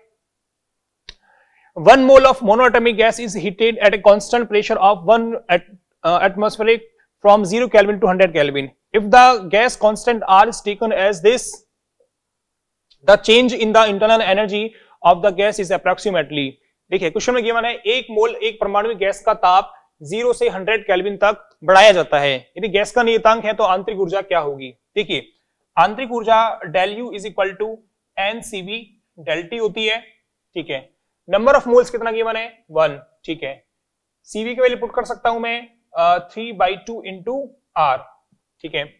one mole of monoatomic gas is heated at a constant pressure of one at, uh, atmospheric from zero Kelvin to one hundred Kelvin. If the gas constant R is taken as this, the change in the internal energy of the gas is approximately। देखिए, क्वेश्चन में गिवन है एक मोल एक परमाणु गैस का ताप जीरो से हंड्रेड केल्विन तक बढ़ाया जाता है। यदि गैस का नियतांक है तो आंतरिक ऊर्जा क्या होगी? देखिए, आंतरिक ऊर्जा del U is equal to N C V del T होती है। ठीक है, नंबर ऑफ मोल्स कितना गिवन है? वन। ठीक है, सीवी की वैल्यू पुट कर सकता हूं मैं three by two into R. ठीक है,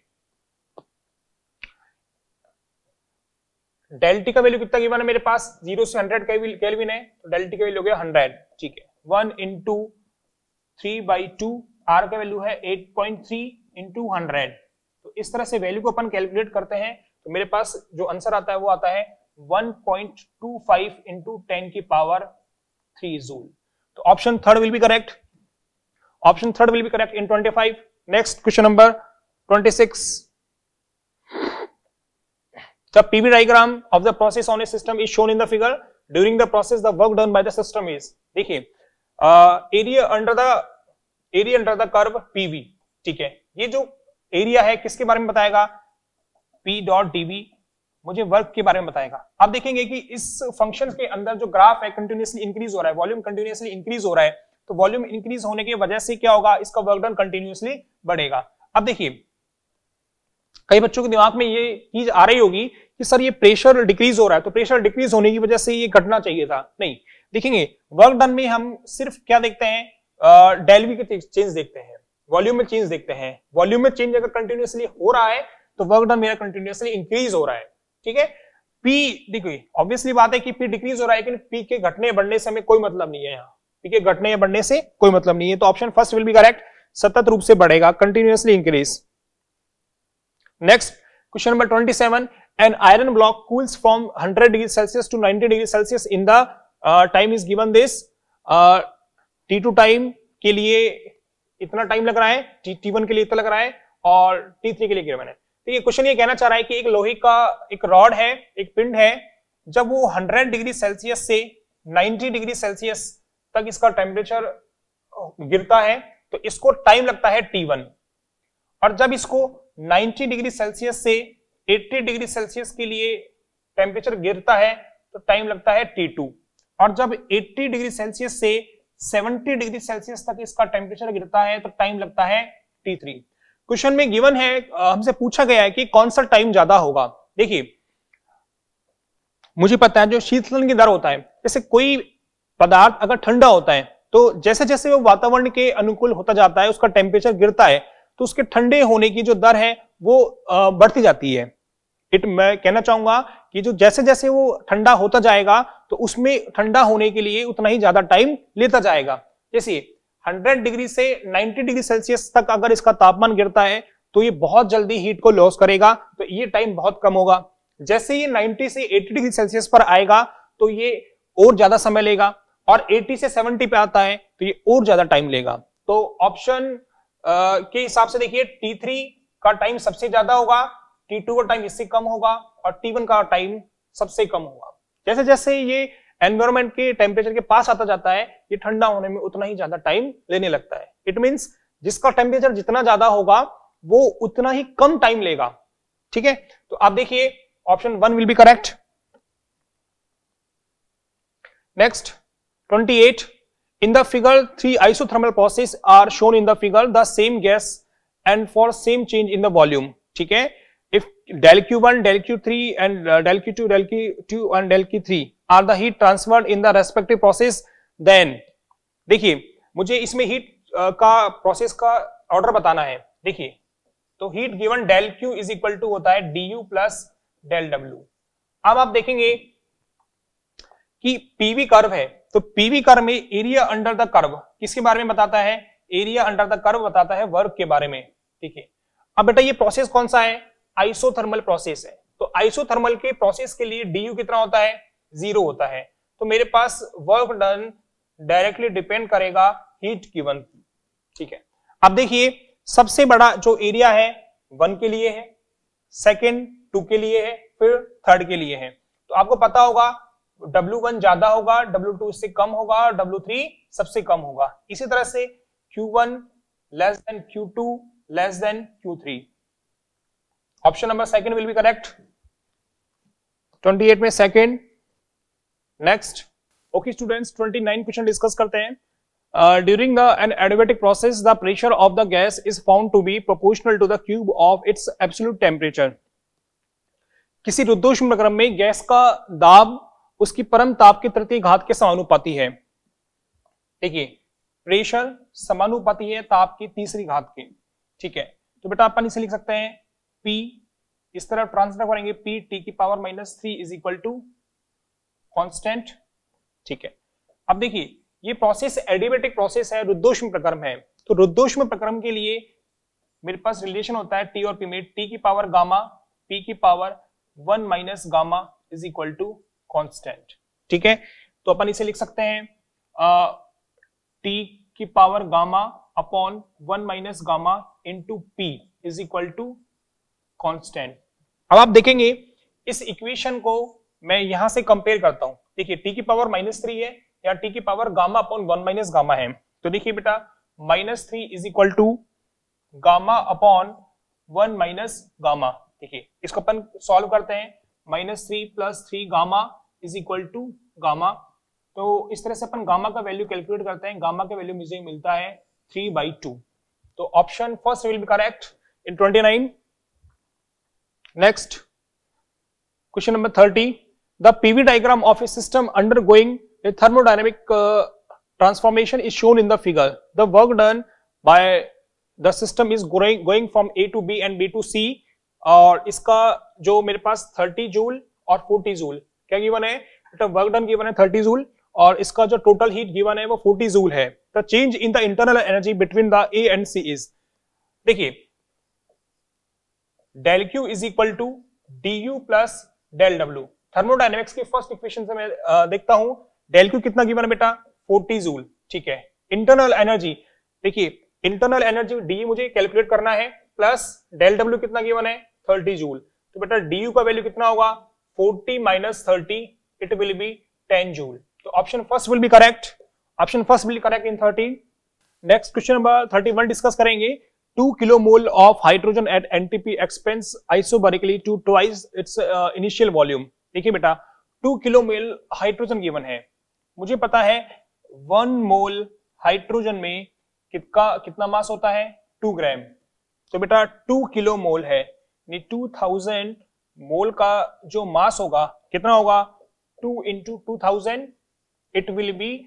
डेल टी का वैल्यू कितना गिवन है मेरे पास? जीरो से हंड्रेड केल्विन है, तो डेल टी का वैल्यू हो गया हंड्रेड। ठीक है, one into three by two, R का वैल्यू है eight point three into hundred. तो इस तरह से वैल्यू को अपन कैलकुलेट करते हैं तो मेरे पास जो आंसर आता है वो आता है one point two five into ten की पावर थ्री जूल। तो option third will be correct. Option third will be correct in twenty five. Next question number twenty six, the PV diagram of the process on a system is shown in the figure, during the process the work done by the system is. देखिए, area under the area under the curve PV. ठीक है, ये जो एरिया है किसके बारे में बताएगा? पी डॉट डीवी मुझे वर्क के बारे में बताएगा। आप देखेंगे कि इस फंक्शन के अंदर जो ग्राफ है कंटिन्यूअसली इंक्रीज हो रहा है, वॉल्यूम कंटिन्यूअसली इंक्रीज हो रहा है, तो वॉल्यूम इंक्रीज होने की वजह से क्या होगा? इसका वर्क डन कंटिन्यूअसली बढ़ेगा। अब देखिए, कई बच्चों के दिमाग में ये चीज आ रही होगी कि सर ये प्रेशर डिक्रीज हो रहा है, तो प्रेशर डिक्रीज होने की वजह से ये घटना चाहिए था। नहीं, देखेंगे वर्क डन में हम सिर्फ क्या देखते हैं? डेल वी के चेंज देखते हैं, वॉल्यूम में चेंज देखते हैं। वॉल्यूम में चेंज अगर कंटिन्यूअसली हो रहा है तो वर्क डन मेरा कंटिन्यूअसली इंक्रीज हो रहा है। ठीक है, पी देखिए ऑब्वियसली बात है कि पी डिक्रीज हो रहा है, लेकिन पी के घटने बढ़ने से हमें कोई मतलब नहीं है। यहाँ पी के घटने या बढ़ने से कोई मतलब नहीं है, तो option first will be correct, सतत रूप से बढ़ेगा, continuously increase. Next question number twenty seven, an iron block cools from hundred degree Celsius to ninety degree Celsius in the time is given this. T two time के लिए इतना टाइम लग रहा है, टी वन के लिए इतना लग रहा है और टी थ्री के लिए गिवन है। तो ये क्वेश्चन ये कहना चाह रहा है कि एक लोहे का एक रॉड है, एक पिंड है, जब वो हंड्रेड डिग्री सेल्सियस से नाइंटी डिग्री सेल्सियस तक इसका टेम्परेचर गिरता है तो इसको टाइम लगता है टी वन, और जब इसको नाइंटी डिग्री सेल्सियस से अस्सी डिग्री सेल्सियस के लिए टेम्परेचर गिरता है तो टाइम लगता है टी टू, और जब अस्सी डिग्री सेल्सियस से सत्तर डिग्री सेल्सियस तक इसका टेम्परेचर गिरता है तो टाइम लगता है टी थ्री। क्वेश्चन में गिवन है, हमसे पूछा गया है कि कौन सा टाइम ज्यादा होगा। देखिए, मुझे पता है जो शीतलन की दर होता है, जैसे कोई पदार्थ अगर ठंडा होता है तो जैसे जैसे वो वातावरण के अनुकूल होता जाता है, उसका टेम्परेचर गिरता है, तो उसके ठंडे होने की जो दर है वो बढ़ती जाती है। इट मैं कहना चाहूंगा कि जो जैसे जैसे वो ठंडा होता जाएगा तो उसमें ठंडा होने के लिए उतना ही ज्यादा टाइम लेता जाएगा। जैसे हंड्रेड डिग्री से नाइंटी डिग्री सेल्सियस तक अगर इसका तापमान गिरता है तो ये बहुत जल्दी हीट को लॉस करेगा, तो ये टाइम बहुत कम होगा। जैसे ये नाइंटी से एटी डिग्री सेल्सियस पर आएगा तो ये और ज्यादा समय लेगा, और एटी से सेवेंटी पे आता है तो ये और ज्यादा टाइम लेगा। तो ऑप्शन के हिसाब से देखिए टी थ्री का टाइम सबसे ज्यादा होगा, टी टू का टाइम इससे कम होगा, और टी वन का टाइम सबसे कम होगा। जैसे जैसे ये एनवायरमेंट के टेम्परेचर के पास आता जाता है, ये ठंडा होने में उतना ही ज्यादा टाइम लेने लगता है। इट मींस जिसका टेम्परेचर जितना ज्यादा होगा वो उतना ही कम टाइम लेगा। ठीक है, तो आप देखिए option one will be correct. Next twenty eight, in the figure three isothermal process are shown in the figure, the same gas and for same change in the volume. ठीक है, if del Q one, del Q three and uh, del Q two, del Q two and del Q three are the heat transferred in the respective process, then देखिए मुझे इसमें हीट uh, का प्रोसेस का ऑर्डर बताना है। देखिए तो heat given del Q is equal to होता है du प्लस del W। अब आप देखेंगे कि पीवी कर्व है, तो पीवी कर्व में एरिया अंडर द कर्व किसके बारे में बताता है? एरिया अंडर द कर्व बताता है वर्क के बारे में। ठीक है, अब बेटा ये प्रोसेस कौन सा है? आइसोथर्मल प्रोसेस है। तो आइसोथर्मल के प्रोसेस के लिए du कितना होता है? जीरो होता है। तो मेरे पास वर्क डन डायरेक्टली डिपेंड करेगा हीट गिवन। ठीक है, अब देखिए सबसे बड़ा जो एरिया है वन के लिए है, सेकंड टू के लिए है, फिर थर्ड के लिए है। तो आपको पता होगा डब्ल्यू वन ज्यादा होगा, डब्ल्यू टू इससे कम होगा, डब्ल्यू थ्री सबसे कम होगा। इसी तरह से Q one less than Q two less than Q three. Option number second will be correct. Twenty eight में second. Next, okay students, twenty nine question discuss करते हैं। During the an adiabatic process the pressure of the gas is found to be proportional to the cube of its absolute temperature. किसी रुद्धोष्म प्रक्रम में गैस का दाब उसकी परम ताप के तृतीय घात के समानुपाती है। देखिए प्रेशर समानुपाती है ताप की तीसरी घात के। ठीक है, तो बेटा अपन इसे लिख सकते हैं P, इस तरफ ट्रांसफर करेंगे P टी की power minus three is equal to constant. ठीक है, अब देखिए ये प्रोसेस एडियाबैटिक प्रोसेस है, रुद्धोष्म प्रक्रम है। तो रुद्धोष्म प्रक्रम के लिए मेरे पास रिलेशन होता है T और P में, T की पावर गामा P की power one minus gamma is equal to constant. ठीक है, तो अपन इसे लिख सकते हैं T की power gamma upon one minus gamma into P is equal to constant. अब आप देखेंगे इस इक्वेशन को मैं यहां से कंपेयर करता हूं। देखिए टी की पावर माइनस थ्री है या टी की power gamma upon one minus gamma है। तो देखिए बेटा minus three is equal to gamma upon one minus gamma. देखिए इसको अपन सॉल्व करते हैं, minus three plus three gamma is equal to gamma. तो इस तरह से अपन गामा का वैल्यू कैलकुलेट करते हैं। गामा का वैल्यू मुझे मिलता है थ्री बाई टू। तो option first will be correct in twenty nine. Next, question number thirty. The P V diagram of a system undergoing a thermodynamic uh, transformation is shown in the figure. The work done by the system is going going from A to B and B to C. और इसका जो मेरे पास थर्टी जूल और फोर्टी जूल क्या गिवन है? वर्क डन गिवन है थर्टी जूल और इसका जो टोटल हीट गिवन है वो फोर्टी जूल है। The change in the internal energy between the A and C is, देखिए del Q is equal to D U plus del W. Thermodynamics की फर्स्ट इक्वेशन से मैं आ, देखता हूं डेल क्यू कितना गिवन है बेटा? Forty joule. ठीक है, इंटरनल एनर्जी देखिए इंटरनल एनर्जी डी मुझे कैलकुलेट करना है, प्लस डेल डब्ल्यू कितना गिवन है? Thirty joule. तो बेटा डी यू का वैल्यू कितना होगा? Forty minus thirty, it will be ten joule. तो option first will be correct. Option first will be correct in thirty. Next question number thirty one discuss करेंगे। two kilomole of hydrogen at N T P expands isobarically to twice its uh, initial volume। देखिए बेटा टू किलोमोल हाइड्रोजन गिवन है, मुझे पता है वन मोल हाइड्रोजन में कितना कितना मास होता है? Two gram. तो बेटा टू किलोमोल है, टू थाउजेंड मोल का जो मास होगा कितना होगा? Two into two thousand, it will be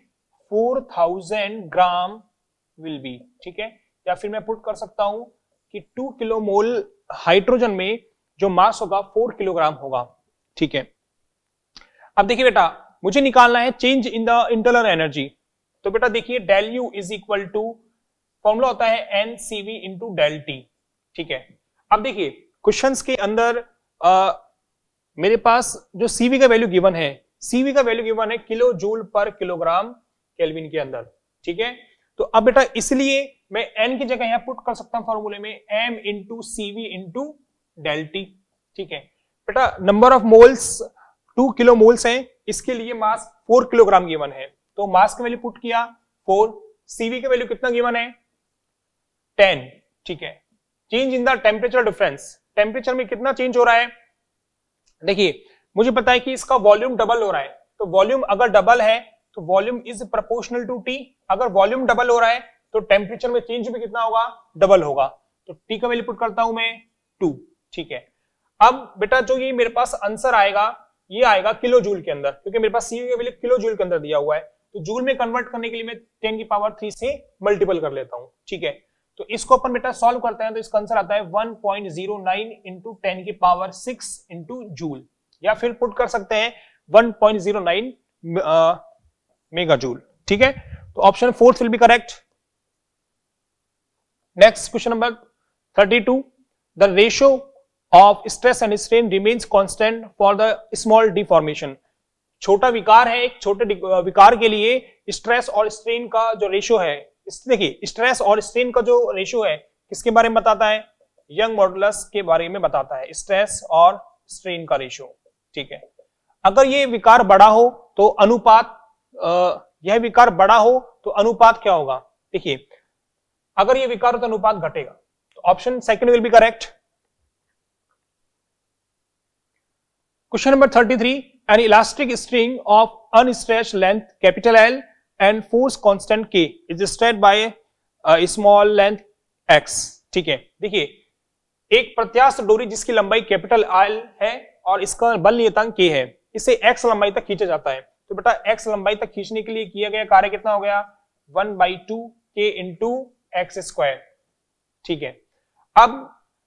four thousand gram will be, ठीक है। या फिर मैं पुट कर सकता हूं कि टू किलो मोल हाइड्रोजन में जो मास होगा फोर किलोग्राम होगा, ठीक है। अब देखिए बेटा, मुझे निकालना है change in the internal energy. तो बेटा देखिए, del U is equal to, formula होता है N C V into del T, ठीक है। अब देखिए क्वेश्चंस के अंदर आ, मेरे पास जो सीवी का वैल्यू गिवन है, सीवी का वैल्यू गिवन है किलो जूल पर किलोग्राम केल्विन के अंदर, ठीक है। तो अब बेटा इसलिए मैं एन की जगह यहां पुट कर सकता हूं फॉर्मूले में M into CV into del T, ठीक है। बेटा number of moles two kilo moles हैं, इसके लिए मास फोर किलोग्राम गिवन है, तो मास का वैल्यू पुट किया फोर, सीवी का वैल्यू कितना गिवन है टेन, ठीक है। Change in the temperature difference, temperature में कितना चेंज हो रहा है, देखिए मुझे पता है कि इसका वॉल्यूम डबल हो रहा है, तो वॉल्यूम अगर डबल है तो volume is proportional to T, अगर वॉल्यूम डबल हो रहा है तो टेम्परेचर में चेंज भी कितना होगा, डबल होगा। तो टी का वैल्यू पुट करता हूं मैं टू, ठीक है। अब बेटा जो ये मेरे पास आंसर आएगा, ये आएगा किलो जूल के अंदर, क्योंकि मेरे पास सीवी का वैल्यू किलो जूल के अंदर दिया हुआ है, तो जूल में कन्वर्ट करने के लिए मैं टेन की पावर थ्री से मल्टीपल कर लेता हूं, ठीक है। तो इसको अपन बेटा सॉल्व करते हैं, तो इसका आंसर आता है one point zero nine into ten की पावर सिक्स इंटू जूल, या फिर पुट कर सकते हैं one point zero nine mega joule, ठीक है। तो option fourth will be correct. Next question number thirty two, the ratio of stress and strain remains constant for the small deformation. छोटा विकार है, एक छोटे विकार के लिए स्ट्रेस और स्ट्रेन का जो रेशियो है, देखिए स्ट्रेस और स्ट्रेन का जो रेशियो है किसके बारे में बताता है, यंग मॉडुलस के बारे में बताता है, स्ट्रेस और स्ट्रेन का रेशियो, ठीक है। अगर ये विकार बड़ा हो तो अनुपात, यह विकार बड़ा हो तो अनुपात क्या होगा, देखिए अगर ये विकार हो तो अनुपात घटेगा, तो option second will be correct. Question number thirty three, an elastic string of unstretched length capital L and force constant K is stretched by small length X, ठीक है। देखिए एक प्रत्यास्थ डोरी जिसकी लंबाई कैपिटल एल है और इसका बल नियतांक के है, इसे एक्स लंबाई तक खींचा जाता है। तो बेटा एक्स लंबाई तक खींचने के लिए किया गया कार्य कितना हो गया, one by two K into X square, ठीक है। अब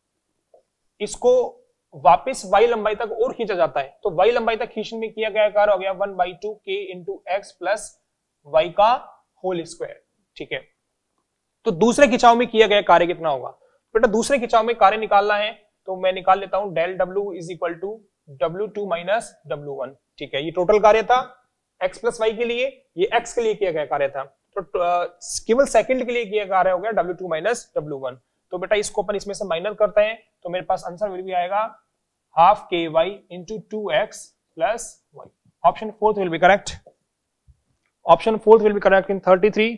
इसको वापिस वाई लंबाई तक और खींचा जाता है, तो वाई लंबाई तक खींचने में किया गया कार्य हो गया one by two K into X plus Y का होल स्क्वायर, ठीक है। तो दूसरे खिंचाव में किया गया कार्य कितना होगा, बेटा दूसरे खिंचाव में कार्य निकालना है तो मैं निकाल लेता हूं del W is equal to W two minus W one, ठीक है। ये टोटल कार्य था x प्लस वाई के लिए, ये x के लिए किया गया कार्य था, तो केवल सेकंड के लिए किया कार्य हो गया W two minus W one. तो बेटा इसको अपन इसमें से माइनस करते हैं, तो मेरे पास आंसर विल भी आएगा half K Y into two X plus Y. Option fourth will be correct, option fourth will be correct in thirty three.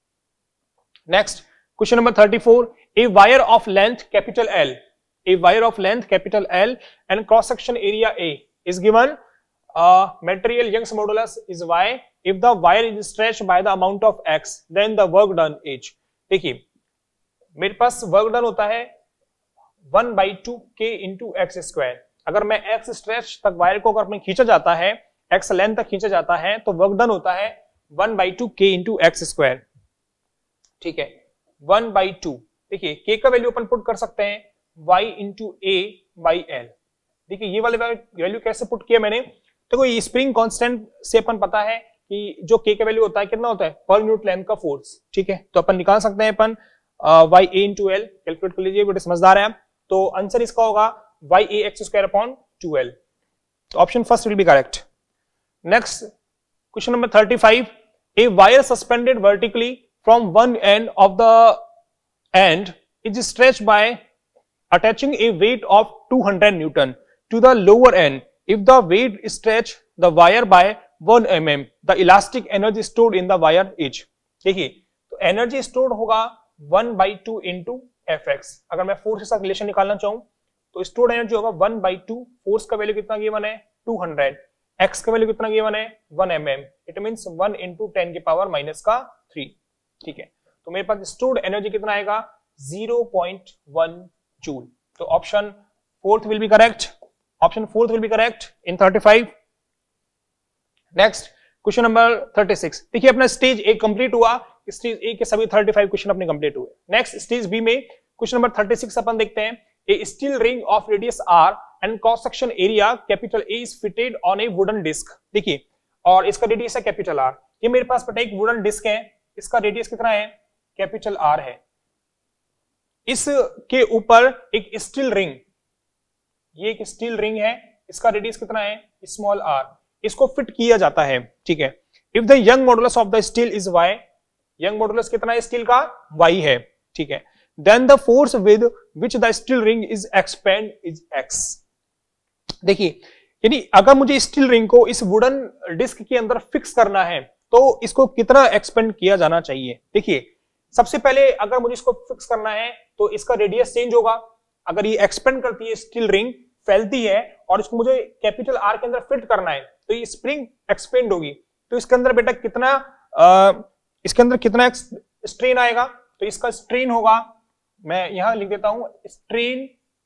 Next question number thirty four, a wire of length capital L, a wire of length capital L and cross section area A is given, uh, material Young's modulus is Y, if the wire is stretched by the amount of X then the work done H। देखिए मेरे पास वर्क डन होता है one by two K into X square, अगर मैं एक्स स्ट्रेच तक वायर को अगर मैं खींचा जाता है, एक्स लेंथ तक खींचा जाता है, तो वर्क डन होता है one by two K into X square, ठीक है। वन बाई टू, देखिए के का वैल्यू अपन पुट कर सकते हैं y into A by L. देखिए ये वाले वैल्यू कैसे पुट किया मैंने, देखो ये स्प्रिंग कांस्टेंट से अपन पता है कि जो k का वैल्यू होता है कितना होता है पर यूनिट लेंथ का फोर्स, ठीक है। तो अपन निकाल सकते हैं अपन y a into L, calculate कर लीजिए बेटे, समझदार है आप। तो आंसर इसका होगा y a X square upon two L, तो option first will be correct. Next question number thirty five, a wire suspended vertically from one end of the end is stretched by attaching a weight of two hundred newton to the lower end. If the weight stretch the wire by one millimeter, the elastic energy stored in the wire is, देखिए तो एनर्जी स्टोर्ड होगा one by two into F X. अगर मैं फोर्स के साथ रिलेशन निकालना चाहूं तो स्टोर्ड एनर्जी होगा वन बाई टू, फोर्स का वैल्यू कितना गिवन है टू हंड्रेड, एक्स का वैल्यू कितना गिवन है one M M, it means one into ten की पावर माइनस का थ्री, ठीक है। तो मेरे पास स्टोर्ड एनर्जी कितना आएगा जीरो पॉइंट वन जूल। तो option fourth will be correct, option fourth will be correct in thirty five. Next question number thirty six, देखिए अपना स्टेज ए कंप्लीट हुआ, स्टेज ए के सभी पैंतीस क्वेश्चन अपने कंप्लीट हुए। नेक्स्ट स्टेज बी में क्वेश्चन नंबर थर्टी सिक्स अपन देखते हैं। A steel ring of radius R and cross section area capital A is fitted on a wooden disc. देखिए, और इसका रेडियस है कैपिटल आर। ये मेरे पास बेटा एक वुडन डिस्क है, इसका रेडियस कितना है, कैपिटल आर है। इसके ऊपर एक स्टील रिंग, ये एक स्टील रिंग है, इसका रेडियस कितना है, स्मॉल आर। इसको फिट किया जाता है, ठीक है। If the Young modulus of the steel is Y, Young modulus कितना है स्टील का, वाई है, ठीक है। Then the force with which the steel ring is expand is X. देखिए, यानी अगर मुझे स्टील रिंग को इस वुडन डिस्क के अंदर फिक्स करना है तो इसको कितना एक्सपेंड किया जाना चाहिए। देखिए, सबसे पहले अगर मुझे इसको फिक्स करना है तो इसका रेडियस चेंज होगा। अगर ये एक्सपेंड करती है, स्टील रिंग फैलती है और इसको मुझे कैपिटल आर के अंदर फिट करना है तो ये स्प्रिंग एक्सपेंड होगी। तो इसके अंदर बेटा कितना आ, इसके अंदर कितना स्ट्रेन आएगा, तो इसका स्ट्रेन होगा, मैं यहां लिख देता हूं, strain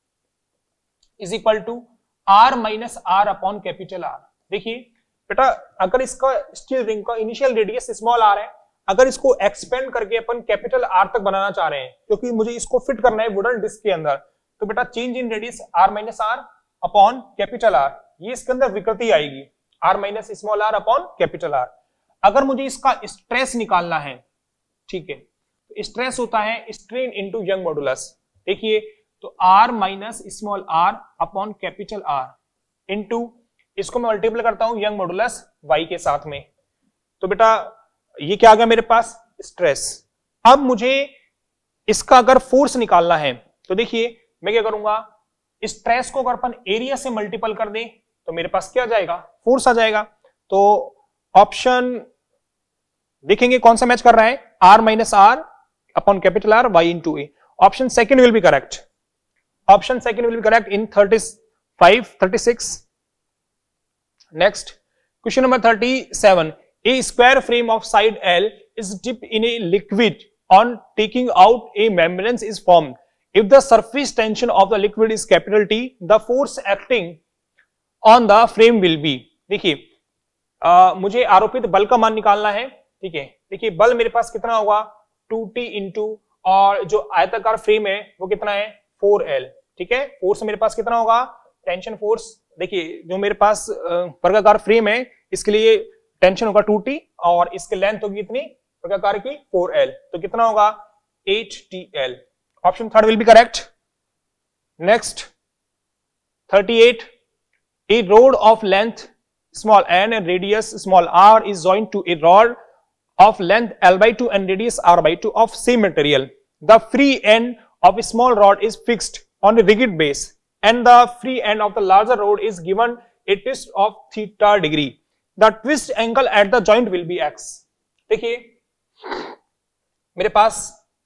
is equal to R minus R upon capital R. देखिए बेटा, अगर इसका स्टील रिंग का इनिशियल रेडियस स्मॉल आर है, अगर इसको एक्सपेंड करके अपन कैपिटल आर तक बनाना चाह रहे हैं, क्योंकि मुझे इसको फिट करना है वुडन डिस्क के अंदर, तो बेटा change in radius R minus R upon capital R, ये इसके अंदर विकृति आएगी, R minus small R upon capital R. अगर मुझे इसका स्ट्रेस निकालना है, ठीक है, तो स्ट्रेस होता है स्ट्रेन इंटू यंग मॉडुलस। देखिए, तो R minus small R upon capital R into, इसको मैं मल्टीप्लाई करता हूं यंग मॉडुलस वाई के साथ में, तो बेटा ये क्या आ गया मेरे पास, स्ट्रेस। अब मुझे इसका अगर फोर्स निकालना है तो देखिए मैं क्या करूंगा, स्ट्रेस को अगर अपन एरिया से मल्टीपल कर दें तो मेरे पास क्या आ जाएगा, फोर्स आ जाएगा। तो ऑप्शन देखेंगे कौन सा मैच कर रहा है, R minus R upon capital R Y into A. Option second will be correct, option second will be correct in thirty five thirty six. Next question number thirty seven, a square frame of side L is dipped in a liquid. On taking out, a membrane is formed. If the surface tension of the liquid is capital T, the force acting on the frame will be। देखिए मुझे आरोपित बल का मान निकालना है, ठीक है। देखिए बल मेरे पास कितना होगा, टू टी इंटू, और जो आयताकार फ्रेम है वो कितना है, फोर एल, ठीक है। फोर्स मेरे पास कितना होगा, टेंशन फोर्स। देखिए जो मेरे पास वर्गाकार फ्रेम है इसके लिए टेंशन होगा टू टी और इसकी लेंथ होगी इतनी वर्गाकार की फोर एल, तो कितना होगा eight T L. Option third will be correct. Next thirty eight, a rod of length small n and radius small r is joined to a rod of length L by two and radius R by two of same material. The free end of a small rod is fixed on a rigid base and the free end of the larger rod is given a twist of theta degree. The twist angle at the joint will be x. देखिए मेरे पास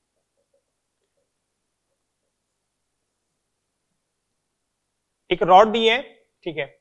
एक रॉड दी है, ठीक है,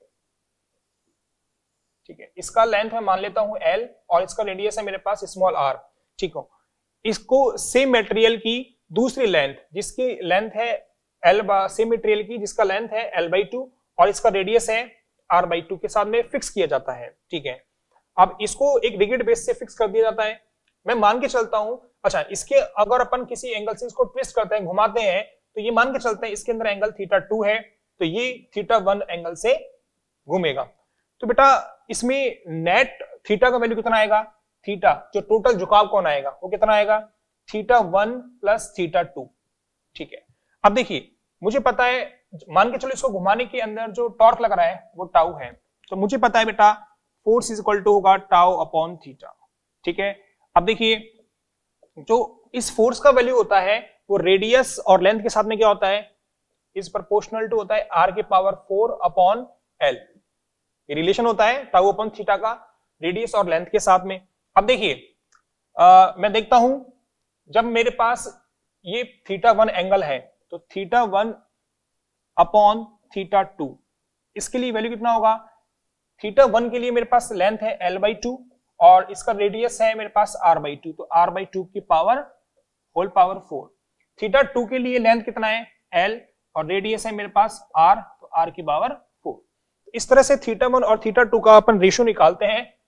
ठीक है, इसका लेंथ मैं मान लेता हूं L और इसका रेडियस है मेरे पास स्मॉल r, ठीक हो। इसको सेम मटेरियल की दूसरी लेंथ जिसकी लेंथ है L सेम मटेरियल की जिसका लेंथ है L बाई टू और इसका रेडियस है R बाई टू के साथ में फिक्स किया जाता है, ठीक है। अब इसको एक रिजिड बेस से फिक्स कर दिया जाता है। मैं मान के चलता हूं, अच्छा इसके अगर अपन किसी एंगल से इसको ट्विस्ट करते हैं, घुमाते हैं, तो ये मान के चलते हैं इसके अंदर एंगल थीटा टू है, तो ये थीटा वन एंगल से घूमेगा। तो बेटा इसमें नेट थीटा का वैल्यू कितना आएगा, थीटा जो टोटल झुकाव कौन आएगा वो कितना आएगा, theta one plus theta two, ठीक है। अब देखिए मुझे पता है, मान के चलो इसको घुमाने के अंदर जो टॉर्क लग रहा है वो टाउ है, तो मुझे पता है बेटा फोर्स इज इक्वल टू होगा टाउ अपॉन थीटा, ठीक है। अब देखिए जो इस फोर्स का वैल्यू होता है वो रेडियस और लेंथ के साथ में क्या होता है, इज प्रोपोर्शनल टू होता है आर के पावर फोर अपॉन एल, ये रिलेशन होता है टाउ अपॉन थीटा का रेडियस और लेंथ के साथ में। अब देखिए मैं देखता हूं जब मेरे पास ये थीटा वन एंगल है तो theta one upon theta two, इसके लिए वैल्यू कितना होगा, थीटा वन के लिए मेरे पास लेंथ है एल बाई टू और इसका रेडियस है मेरे पास आर बाई टू, तो आर बाई टू की power whole power four. Theta two के लिए लेंथ कितना है एल और रेडियस है मेरे पास आर, तो आर की पावर फोर। इस तरह से थीटा वन और थीटा टू का अपन रेशियो निकालते हैं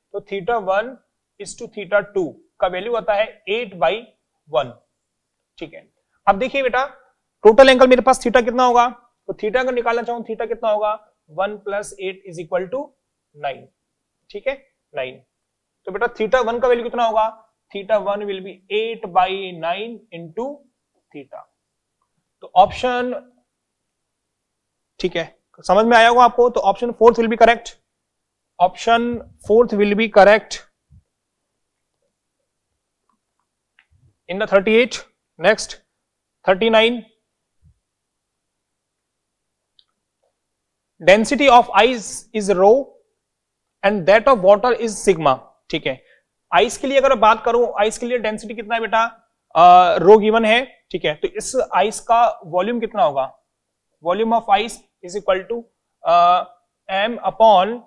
तो theta one is to theta two का वैल्यू आता है एट बाई वन। ठीक है, अब देखिए बेटा टोटल एंगल मेरे पास थीटा कितना होगा, तो थीटा अगर निकालना चाहूं थीटा कितना होगा, one plus eight is equal to nine. ठीक है, नाइन। तो बेटा थीटा वन का वैल्यू कितना होगा, theta one will be eight by nine into theta. तो ऑप्शन, ठीक है, समझ में आया होगा आपको, तो option fourth will be correct. Option fourth will be correct in the thirty eight. Next thirty nine, density of ice is rho and that of water is sigma. ठीक है, आइस के लिए अगर बात करूं, आइस के लिए डेंसिटी कितना है बेटा, रो गिवन है। ठीक है, तो इस आइस का वॉल्यूम कितना होगा, volume of ice is equal to M upon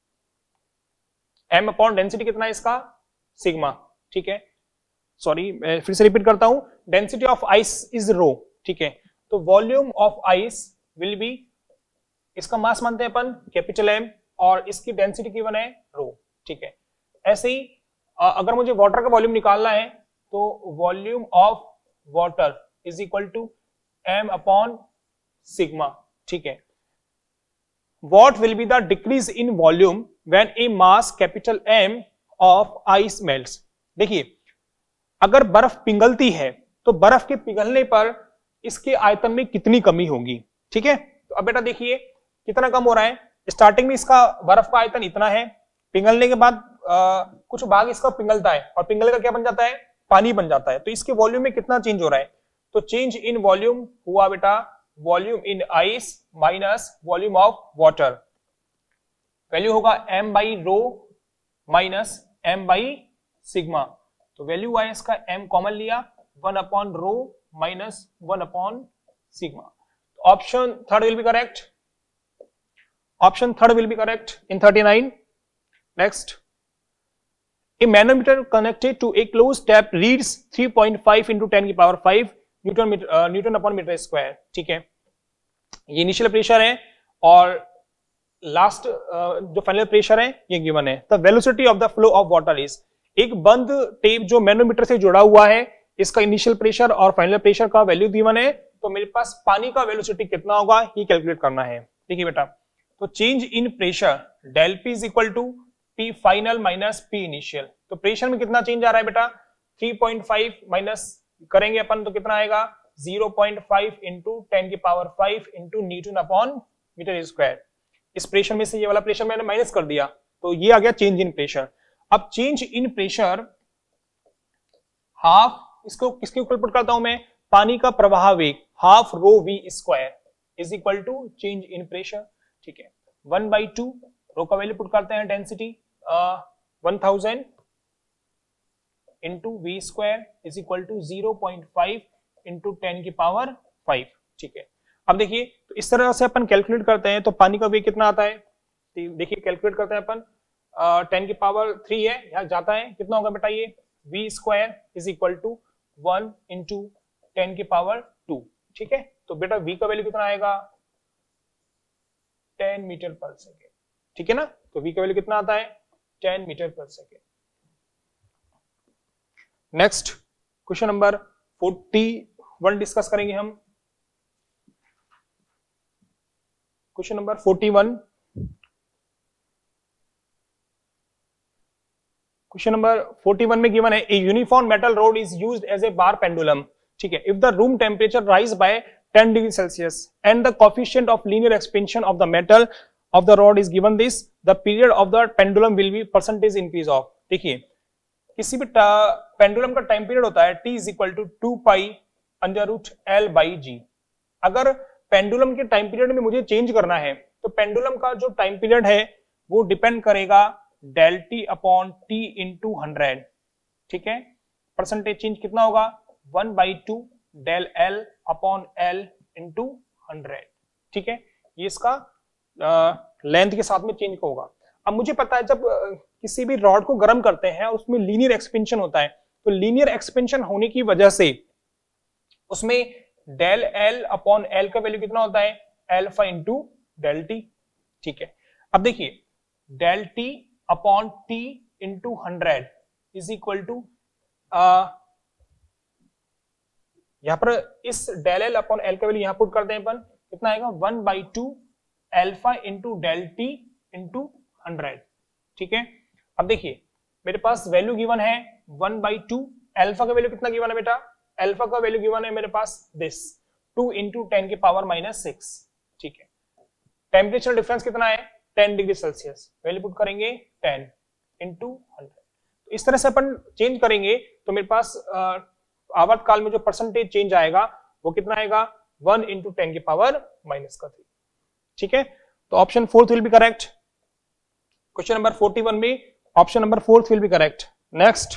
M upon density कितना है इसका, सिग्मा। ठीक है, सॉरी मैं फिर से रिपीट करता हूं, density of ice is rho. ठीक है, तो volume of ice will be, इसका मास मानते हैं अपन कैपिटल एम और इसकी डेंसिटी गिवन है रो। ठीक है, ऐसे ही अगर मुझे वाटर का वॉल्यूम निकालना है तो volume of water is equal to M upon sigma. ठीक है, what will be the decrease in volume when a mass capital M of ice melts. देखिए अगर बर्फ पिघलती है तो बर्फ के पिघलने पर इसके आयतन में कितनी कमी होगी। ठीक है, तो अब बेटा देखिए कितना कम हो रहा है, स्टार्टिंग में इसका बर्फ का आयतन इतना है, पिघलने के बाद आ, कुछ भाग इसका पिघलता है और पिघल का क्या बन जाता है, पानी बन जाता है। तो इसके वॉल्यूम में कितना चेंज हो रहा है, तो चेंज इन वॉल्यूम हुआ बेटा volume in ice minus volume of water, value होगा M by rho minus M by sigma. तो वैल्यू आया इसका एम कॉमन लिया, one upon rho minus one upon sigma. Option third will be correct, option third will be correct in thirty nine. Next, a manometer connected to a closed tap reads three point five into ten की power five newton newton upon metre square. ठीक है, ये इनिशियल प्रेशर है और लास्ट uh, जो फाइनल प्रेशर है ये गिवन है। The velocity of the flow of water is, एक बंद टेप जो मैनोमीटर से जुड़ा हुआ है, इसका इनिशियल प्रेशर और फाइनल प्रेशर का वैल्यू गिवन है, तो मेरे पास पानी का वेलोसिटी कितना होगा ये कैलकुलेट करना है। देखिए बेटा, तो change in pressure del P is equal to P final minus P initial. तो प्रेशर में कितना चेंज आ रहा है बेटा, थ्री पॉइंट फाइव माइनस करेंगे अपन तो कितना आएगा, zero point five into ten की power five into newton upon metre square. इस प्रेशर में से ये वाला प्रेशर मैंने माइनस कर दिया, तो ये आ गया चेंज इन प्रेशर। अब चेंज इन प्रेशर हाफ, इसको किसके ऊपर पुट करता हूं मैं, पानी का प्रवाह वेग half rho V square is equal to change in pressure. ठीक है, वन बाई टू रो का वैल्यू पुट करते हैं, density one thousand into V square is equal to zero point five into ten की पावर फाइव। ठीक है, अब देखिए तो इस तरह से अपन कैलकुलेट करते हैं, तो पानी का वेग कितना आता है, देखिए कैलकुलेट करते हैं अपन, टेन की पावर थ्री है, यहाँ जाता है कितना होगा बेटा, ये V square is equal to one into ten की पावर टू। ठीक है, तो बेटा वी का वैल्यू कितना आएगा, टेन मीटर पर सेकेंड। ठीक है ना, तो वी का वैल्यू कितना आता है, टेन मीटर पर second. Next question number forty one discuss करेंगे हम। Question number forty one, question number forty one में गिवन है a uniform metal rod is used as a bar pendulum. ठीक है, if the room temperature rise by ten degree Celsius and the coefficient of linear expansion of the metal of the rod is given this, the period of the pendulum will be percentage increase of। देखिए किसी भी पेंडुलम का टाइम पीरियड होता है t is equal to two pi under root L by G. अगर पेंडुलम के टाइम पीरियड में मुझे चेंज करना है तो पेंडुलम का जो टाइम पीरियड है वो डिपेंड करेगा del T upon T into hundred. ठीक है, परसेंटेज चेंज कितना होगा, one by two del L upon L into hundred. ठीक है, ये इसका लेंथ uh, के साथ में चेंज होगा। अब मुझे पता है जब uh, किसी भी रॉड को गर्म करते हैं और उसमें लीनियर एक्सपेंशन होता है, तो लीनियर एक्सपेंशन होने की वजह से उसमें डेल एल अपॉन एल का वैल्यू कितना होता है, एल्फा इंटू डेल टी। ठीक है, अब देखिए del T upon T into hundred is equal to, यहां पर इस डेल एल अपॉन एल का वैल्यू यहां पुट करते हैं अपन, कितना आएगा one by two alpha into del T into hundred. ठीक है, अब देखिए मेरे पास वैल्यू गिवन है वन बाई टू, एल्फा का वैल्यू कितना गिवन है बेटा, एल्फा का वैल्यू गिवन है मेरे पास दिस टू इंटू टेन की पावर माइनस सिक्स। ठीक है, टेम्परेचर डिफरेंस कितना है ten degree Celsius, value put करेंगे टेन इंटू हंड्रेड। तो इस तरह से अपन चेंज करेंगे तो मेरे पास आवर्तकाल में जो परसेंटेज चेंज आएगा वो कितना आएगा वन इंटू टेन की पावर माइनस का थ्री। ठीक है, तो option fourth will be correct. Question number forty one में option number fourth will be correct. Next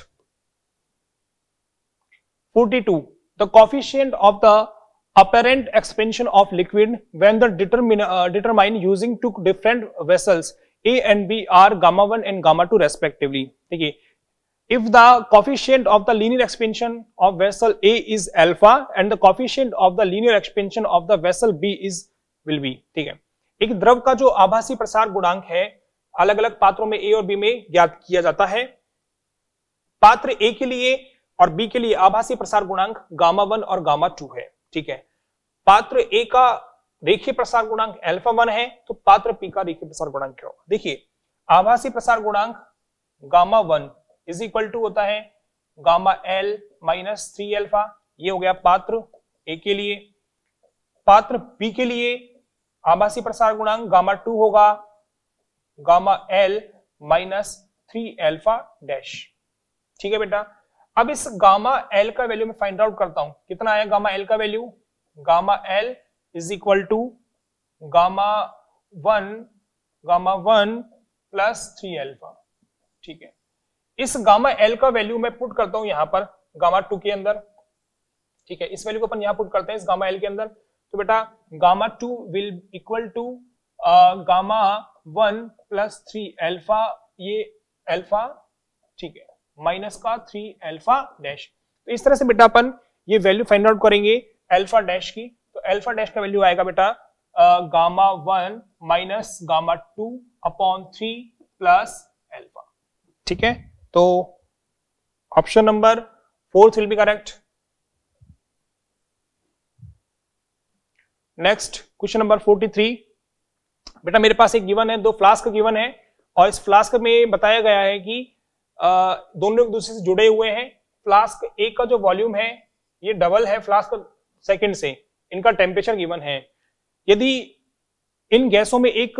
forty two, the coefficient of the apparent expansion of liquid when the determine uh, determine using two different vessels A and B are gamma one and gamma two respectively. देखिए, if the coefficient of the linear expansion of vessel A is alpha and the coefficient of the linear expansion of the vessel B is will be, ठीक है, एक द्रव का जो आभासी प्रसार गुणांक है अलग अलग पात्रों में A और B में ज्ञात किया जाता है। पात्र A के लिए और B के लिए आभासी प्रसार गुणांक गामा वन और गामा टू है। ठीक है, पात्र ए का रेखीय प्रसार गुणांक अल्फा वन है तो पात्र पी का रेखीय प्रसार गुणांक क्या होगा। देखिए, आभासी प्रसार गुणांक gamma one is equal to होता है gamma L minus three alpha, ये हो गया पात्र ए के लिए। पात्र बी के लिए आभासी प्रसार गुणांक गामा टू होगा gamma L minus three alpha dash. ठीक है बेटा, अब इस गामा एल का वैल्यू मैं फाइंड आउट करता हूं, कितना आया गामा एल का value, gamma L is equal to gamma one gamma one plus three alpha. ठीक है, इस गामा एल का वैल्यू मैं पुट करता हूं यहां पर गामा टू के अंदर। ठीक है, इस वैल्यू को अपन यहां पुट करते हैं इस गामा एल के अंदर, तो बेटा gamma two will equal to gamma one plus three alpha, ये अल्फा, ठीक है, माइनस का थ्री अल्फा डैश। तो इस तरह से बेटा अपन ये वैल्यू फाइंड आउट करेंगे अल्फा डैश की, तो अल्फा डैश का वैल्यू आएगा बेटा gamma one minus gamma two upon three plus alpha. ठीक है, तो option number fourth will be correct. Next question number forty three, बेटा मेरे पास एक गिवन है, दो फ्लास्क गिवन है और इस फ्लास्क में बताया गया है कि Uh, दोनों एक दूसरे से जुड़े हुए हैं। फ्लास्क एक का जो वॉल्यूम है ये डबल है फ्लास्क सेकंड से, इनका टेम्परेचर गिवन है। यदि इन गैसों में एक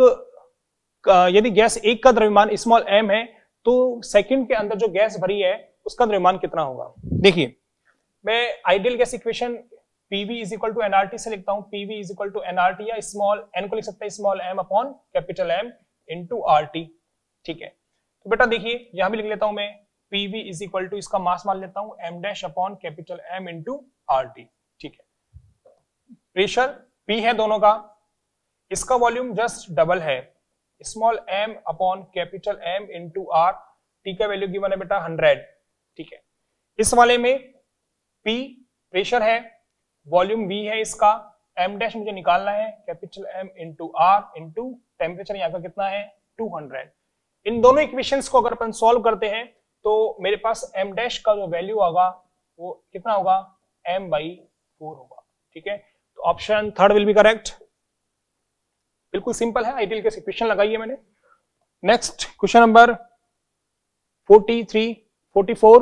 यदि गैस एक का द्रव्यमान स्मॉल एम है तो सेकंड के अंदर जो गैस भरी है उसका द्रव्यमान कितना होगा। देखिए, मैं ideal gas equation PV is equal to NRT से लिखता हूं, PV is equal to NRT या स्मॉल एन को लिख सकता है small m upon capital M into RT. ठीक है, तो बेटा देखिए यहां भी लिख लेता हूं मैं पीवी इज इक्वल टू, इसका मास मान लेता हूं M dash upon capital M into R T. ठीक है, प्रेशर पी है दोनों का, इसका वॉल्यूम जस्ट डबल है small m upon capital M into R, T का वैल्यू गिवन है बेटा हंड्रेड। ठीक है, इस वाले में पी प्रेशर है, वॉल्यूम वी है इसका, एम डैश मुझे निकालना है capital M into R into temperature यहाँ का कितना है टू हंड्रेड। इन दोनों इक्वेशंस को अगर अपन सॉल्व करते हैं तो मेरे पास m डैश का जो वैल्यू होगा वो कितना होगा m बाई फोर होगा। ठीक है, तो option third will be correct. बिल्कुल सिंपल है, आइडियल केस इक्वेशन लगाई है मैंने। Next question number forty three forty four,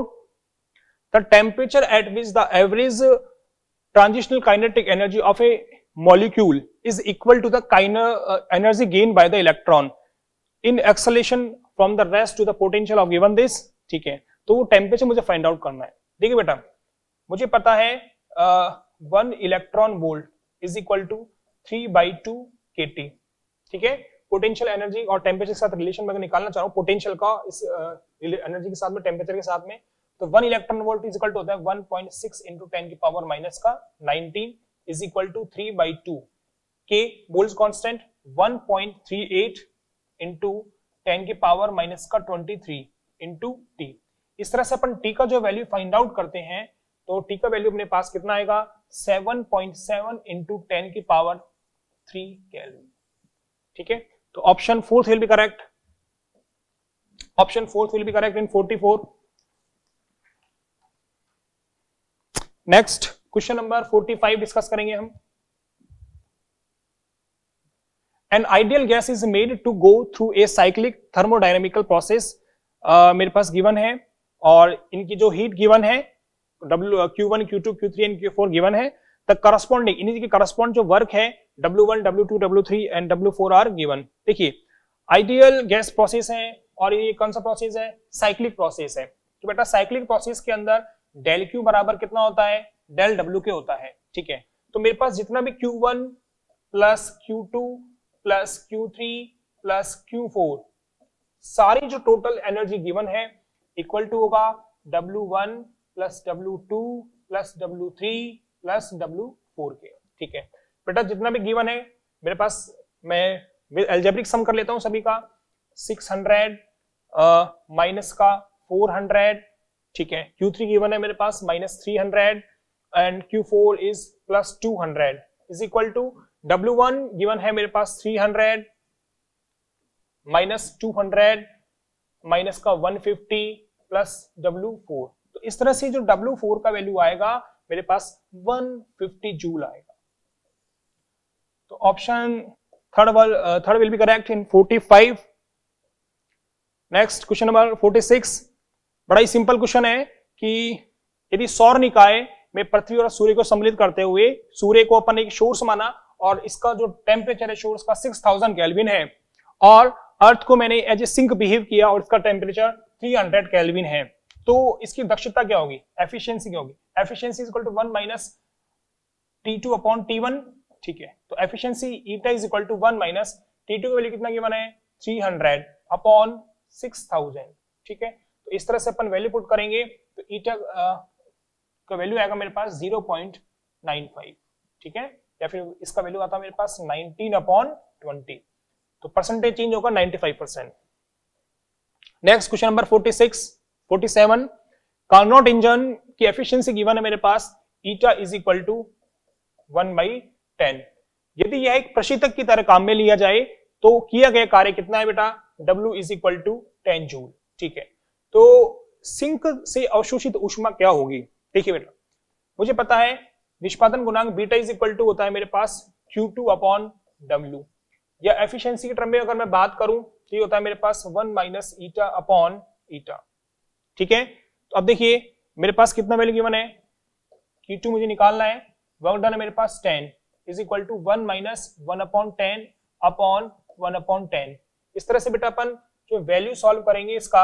the temperature at which the average transitional kinetic energy of a molecule is equal to the energy gain by the electron in acceleration from the rest to the potential of given this. ठीक है, तो वो टेम्परेचर मुझे फाइंड आउट करना है। देखिए बेटा, मुझे पता है one electron volt is equal to three by two K T. ठीक है, पोटेंशियल एनर्जी और टेम्परेचर के साथ रिलेशन मैं निकालना चाह रहा हूँ पोटेंशियल का इस एनर्जी uh, के साथ में टेम्परेचर के साथ में, तो one electron volt is equal to होता है one point six into ten की पावर माइनस का nineteen is equal to three by two K moles constant one point three eight into ten की पावर माइनस का ट्वेंटी थ्री इंटू टी। इस तरह से अपन टी का जो वैल्यू फाइंड आउट करते हैं तो टी का वैल्यू अपने पास कितना आएगा seven point seven into ten की पावर थ्री केल्विन। ठीक है, तो option fourth will be correct. Option fourth will be correct in forty four. Next question number forty five discuss करेंगे हम. An ideal gas is made to go through a cyclic thermodynamical process. uh, मेरे पास गिवन है और इनकी जो हीट गिवन है W Q one, Q two, Q three and Q four given है. द करस्पॉन्डिंग इन्हीं के करस्पॉन्ड जो वर्क है W one, W two, W three and W four are given. देखिए आइडियल गैस प्रोसेस है और ये कौन सा प्रोसेस है? साइक्लिक प्रोसेस है. तो बेटा साइक्लिक प्रोसेस के अंदर डेल Q बराबर कितना होता है? डेल W के होता है. ठीक है, तो मेरे पास जितना भी Q one plus Q two plus Q three plus Q four सारी जो टोटल एनर्जी गिवन है इक्वल टू होगा W one plus W two plus W three plus W four के. ठीक है बेटा, जितना भी गिवन है मेरे पास, मैं अलजेब्रिक सम कर लेता हूं सभी का. सिक्स हंड्रेड माइनस का फोर हंड्रेड. ठीक है, Q थ्री गिवन है मेरे पास minus three hundred and Q four is plus two hundred is equal to W one given है मेरे पास three hundred minus two hundred minus का one fifty plus W four. तो इस तरह से जो W फोर का वैल्यू आएगा मेरे पास वन फिफ्टी जूल आएगा. तो option third third will be correct in forty five. Next question number forty six. बड़ा ही सिंपल क्वेश्चन है कि यदि सौर निकाय में पृथ्वी और सूर्य को सम्मिलित करते हुए सूर्य को अपन एक सोर्स माना और इसका जो टेम्परेचर है सोर्स का सिक्स थाउजेंड केल्विन है और अर्थ को मैंने एज ए सिंक बिहेव किया और इसका टेम्परेचर थ्री हंड्रेड केल्विन है, तो इसकी दक्षता क्या होगी? एफिशिएंसी क्या होगी? Efficiency is equal to one minus T two upon T one. ठीक है, तो efficiency eta is equal to one minus T two का वैल्यू कितना गिवन है? Three hundred upon six thousand. ठीक है, तो इस तरह से अपन वैल्यू पुट करेंगे तो ईटा का वैल्यू आएगा मेरे पास जीरो पॉइंट नाइन फाइव. ठीक है, या फिर इसका वैल्यू आता है मेरे पास नाइनटीन अपॉन ट्वेंटी. तो परसेंटेज चेंज होगा ninety five percent. Next question number forty six, forty seven. Carnot engine की एफिशिएंसी गिवन है मेरे पास eta is equal to one by ten. यदि यह एक प्रशीतक की तरह काम में लिया जाए तो किया गया कार्य कितना है बेटा? W is equal to ten joule. ठीक है, तो सिंक से अवशोषित ऊष्मा क्या होगी? देखिए बेटा, मुझे पता है निष्पादन गुणांक बीटा इज इक्वल टू होता है मेरे पास Q टू अपॉन W, या एफिशिएंसी के टर्म में अगर मैं बात करूं तो ये होता है मेरे पास one minus eta upon eta. ठीक है, तो अब देखिए मेरे पास कितना वैल्यू गिवन है? Q टू मुझे निकालना है, वर्क डन है मेरे पास ten is equal to one minus one upon ten upon one upon ten. इस तरह से बेटा अपन जो वैल्यू सॉल्व करेंगे इसका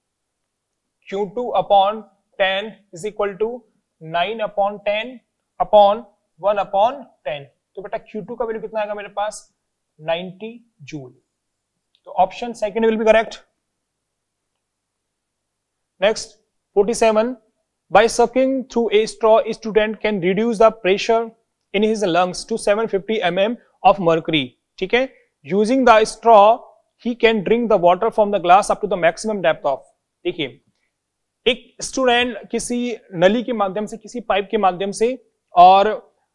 Q two upon ten is equal to nine upon ten upon one upon ten. तो बेटा Q टू का वैल्यू कितना आएगा मेरे पास? Ninety joule. तो option second will be correct. Next forty seven. By sucking through a straw a student can reduce the pressure in his lungs to seven fifty M M of mercury. ठीक है, using the straw he can drink the water from the glass up to the maximum depth of. देखिए एक स्टूडेंट किसी नली के माध्यम से, किसी पाइप के माध्यम से और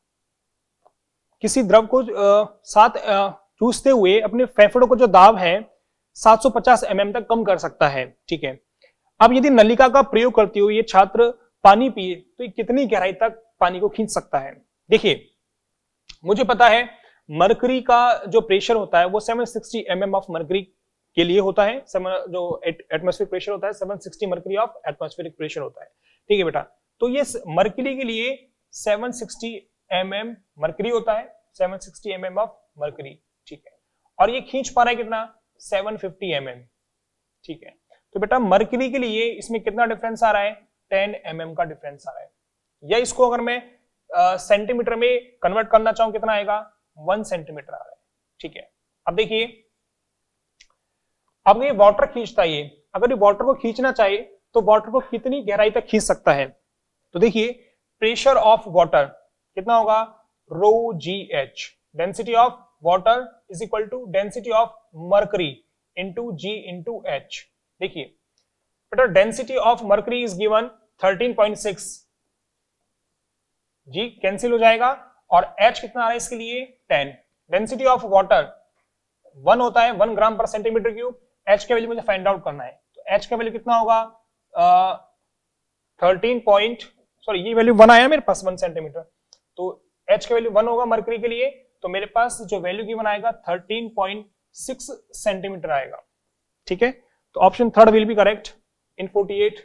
किसी द्रव को साथ चूसते हुए अपने फेफड़ों को जो दाब है सात सौ पचास एम एम तक कम कर सकता है. ठीक है, अब यदि नलिका का प्रयोग करते हुए ये छात्र पानी पिए तो ये कितनी गहराई तक पानी को खींच सकता है? देखिए मुझे पता है मरकरी का जो प्रेशर होता है वो seven sixty M M of mercury के लिए होता है. जो एटमॉस्फेरिक प्रेशर होता है seven sixty mercury of atmospheric pressure होता है. ठीक है बेटा, तो ये मरकरी के लिए seven sixty M M mercury होता है, seven sixty M M of mercury. ठीक है, और ये खींच पा रहा है कितना? Seven fifty M M. ठीक है, तो बेटा मरकरी के लिए इसमें कितना डिफरेंस आ रहा है? टेन एम एम का डिफरेंस आ रहा है. या इसको अगर मैं सेंटीमीटर में कन्वर्ट करना चाहूं कितना आएगा? वन सेंटीमीटर आ रहा है. ठीक है, अब देखिए अब ये वाटर खींचता है, ये अगर ये वाटर को खींचना चाहे तो वाटर को कितनी गहराई तक खींच सकता है? तो देखिए प्रेशर ऑफ वाटर कितना होगा? Rho G H. Density of water is equal to density of mercury into G into H. देखिए बेटा density of mercury is given thirteen point six. G cancel हो जाएगा और एच कितना आ रहा है इसके लिए? Ten. Density of water one होता है, वन ग्राम पर सेंटीमीटर क्यूब. एच के वैल्यू मुझे फाइंड आउट करना है, तो तो h का वैल्यू कितना होगा, थर्टीन पॉइंट सॉरी ये वैल्यू वन आया मेरे पास वन सेंटीमीटर, तो h का वैल्यू वन होगा मरकरी के लिए, तो मेरे पास जो वैल्यू गिवन आएगा थर्टीन पॉइंट सिक्स सेंटीमीटर आएगा। ठीक है, तो option third will be correct in forty eight.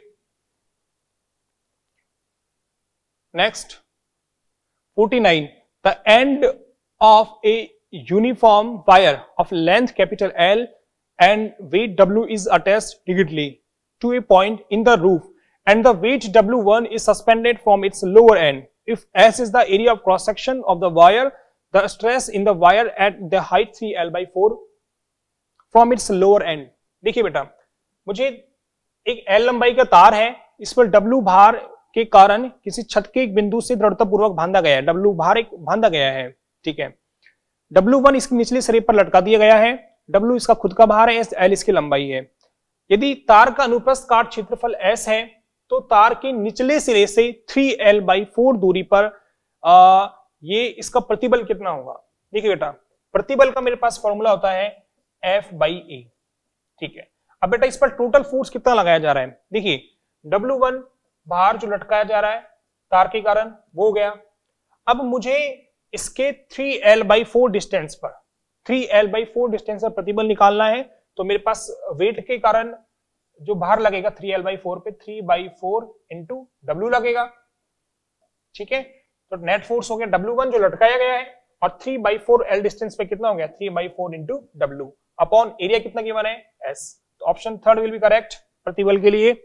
Next forty nine, the end of a uniform wire of length capital L and weight W is attached rigidly to a point in the roof and the weight W one is suspended from its lower end. If S is the area of cross section of the wire, the stress in the wire at the height three L by four from its lower end. देखिए बेटा, मुझे एक L लंबाई का तार है, इस पर W भार के कारण किसी छत के एक बिंदु से दृढ़ता पूर्वक बांधा गया है, W भार एक बांधा गया है। ठीक है, W वन इसके निचले सिरे पर लटका दिया गया है, W इसका खुद का भार है, L इसकी लंबाई है। यदि तार का अनुप्रस्थ काट क्षेत्रफल S है तो तार के निचले सिरे से थ्री एल बाई फोर दूरी पर आ, ये इसका प्रतिबल कितना होगा। देखिए बेटा, प्रतिबल का मेरे पास फॉर्मूला होता है F बाई ए। ठीक है, अब बेटा इस पर टोटल फोर्स कितना लगाया जा रहा है, देखिए W वन भार जो लटकाया जा रहा है तार के कारण वो हो गया। अब मुझे इसके three L by four distance पर three L by four distance पर प्रतिबल निकालना है, तो मेरे पास वेट के कारण जो भार लगेगा थ्री एल बाई फोर पे three by four into W लगेगा। ठीक है, तो नेट फोर्स हो गया डब्ल्यू वन जो लटकाया गया है, और three by four L distance पे कितना हो गया three by four into W upon area कितना गिवन है एस। तो option third will be correct प्रतिबल के लिए।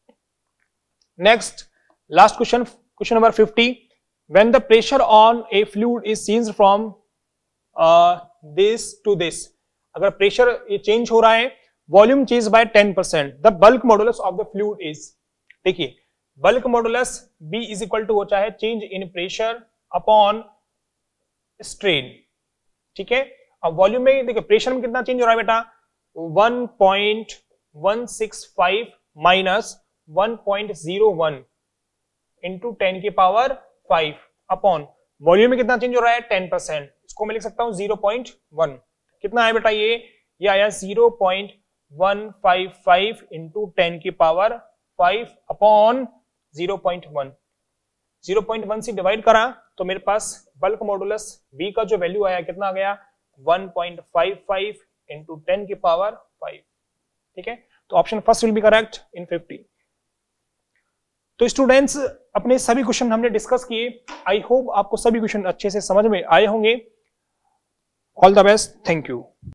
Next last question, question number fifty, when the pressure on a fluid is changed from this to this, अगर प्रेशर ये चेंज हो रहा है, volume change by ten percent, the bulk modulus of the fluid is. देखिए bulk modulus B is equal to होता है change in pressure upon strain. ठीक है, अब वॉल्यूम में देखिए प्रेशर में कितना चेंज हो रहा है बेटा, one point one six five minus one point zero one into ten की पावर फाइव अपॉन वॉल्यूम में कितना चेंज हो रहा है टेन परसेंट, इसको मैं लिख सकता हूं जीरो पॉइंट वन। कितना है बेटा ये ये आया zero point one five five into ten की power five upon zero point one. Zero point one से डिवाइड करा तो मेरे पास बल्क मॉडुलस B का जो वैल्यू आया कितना आ गया one point five five into ten की पावर फाइव। ठीक है, तो option first will be correct in fifty. तो स्टूडेंट्स अपने सभी क्वेश्चन हमने डिस्कस किए, आई होप आपको सभी क्वेश्चन अच्छे से समझ में आए होंगे। All the best, thank you.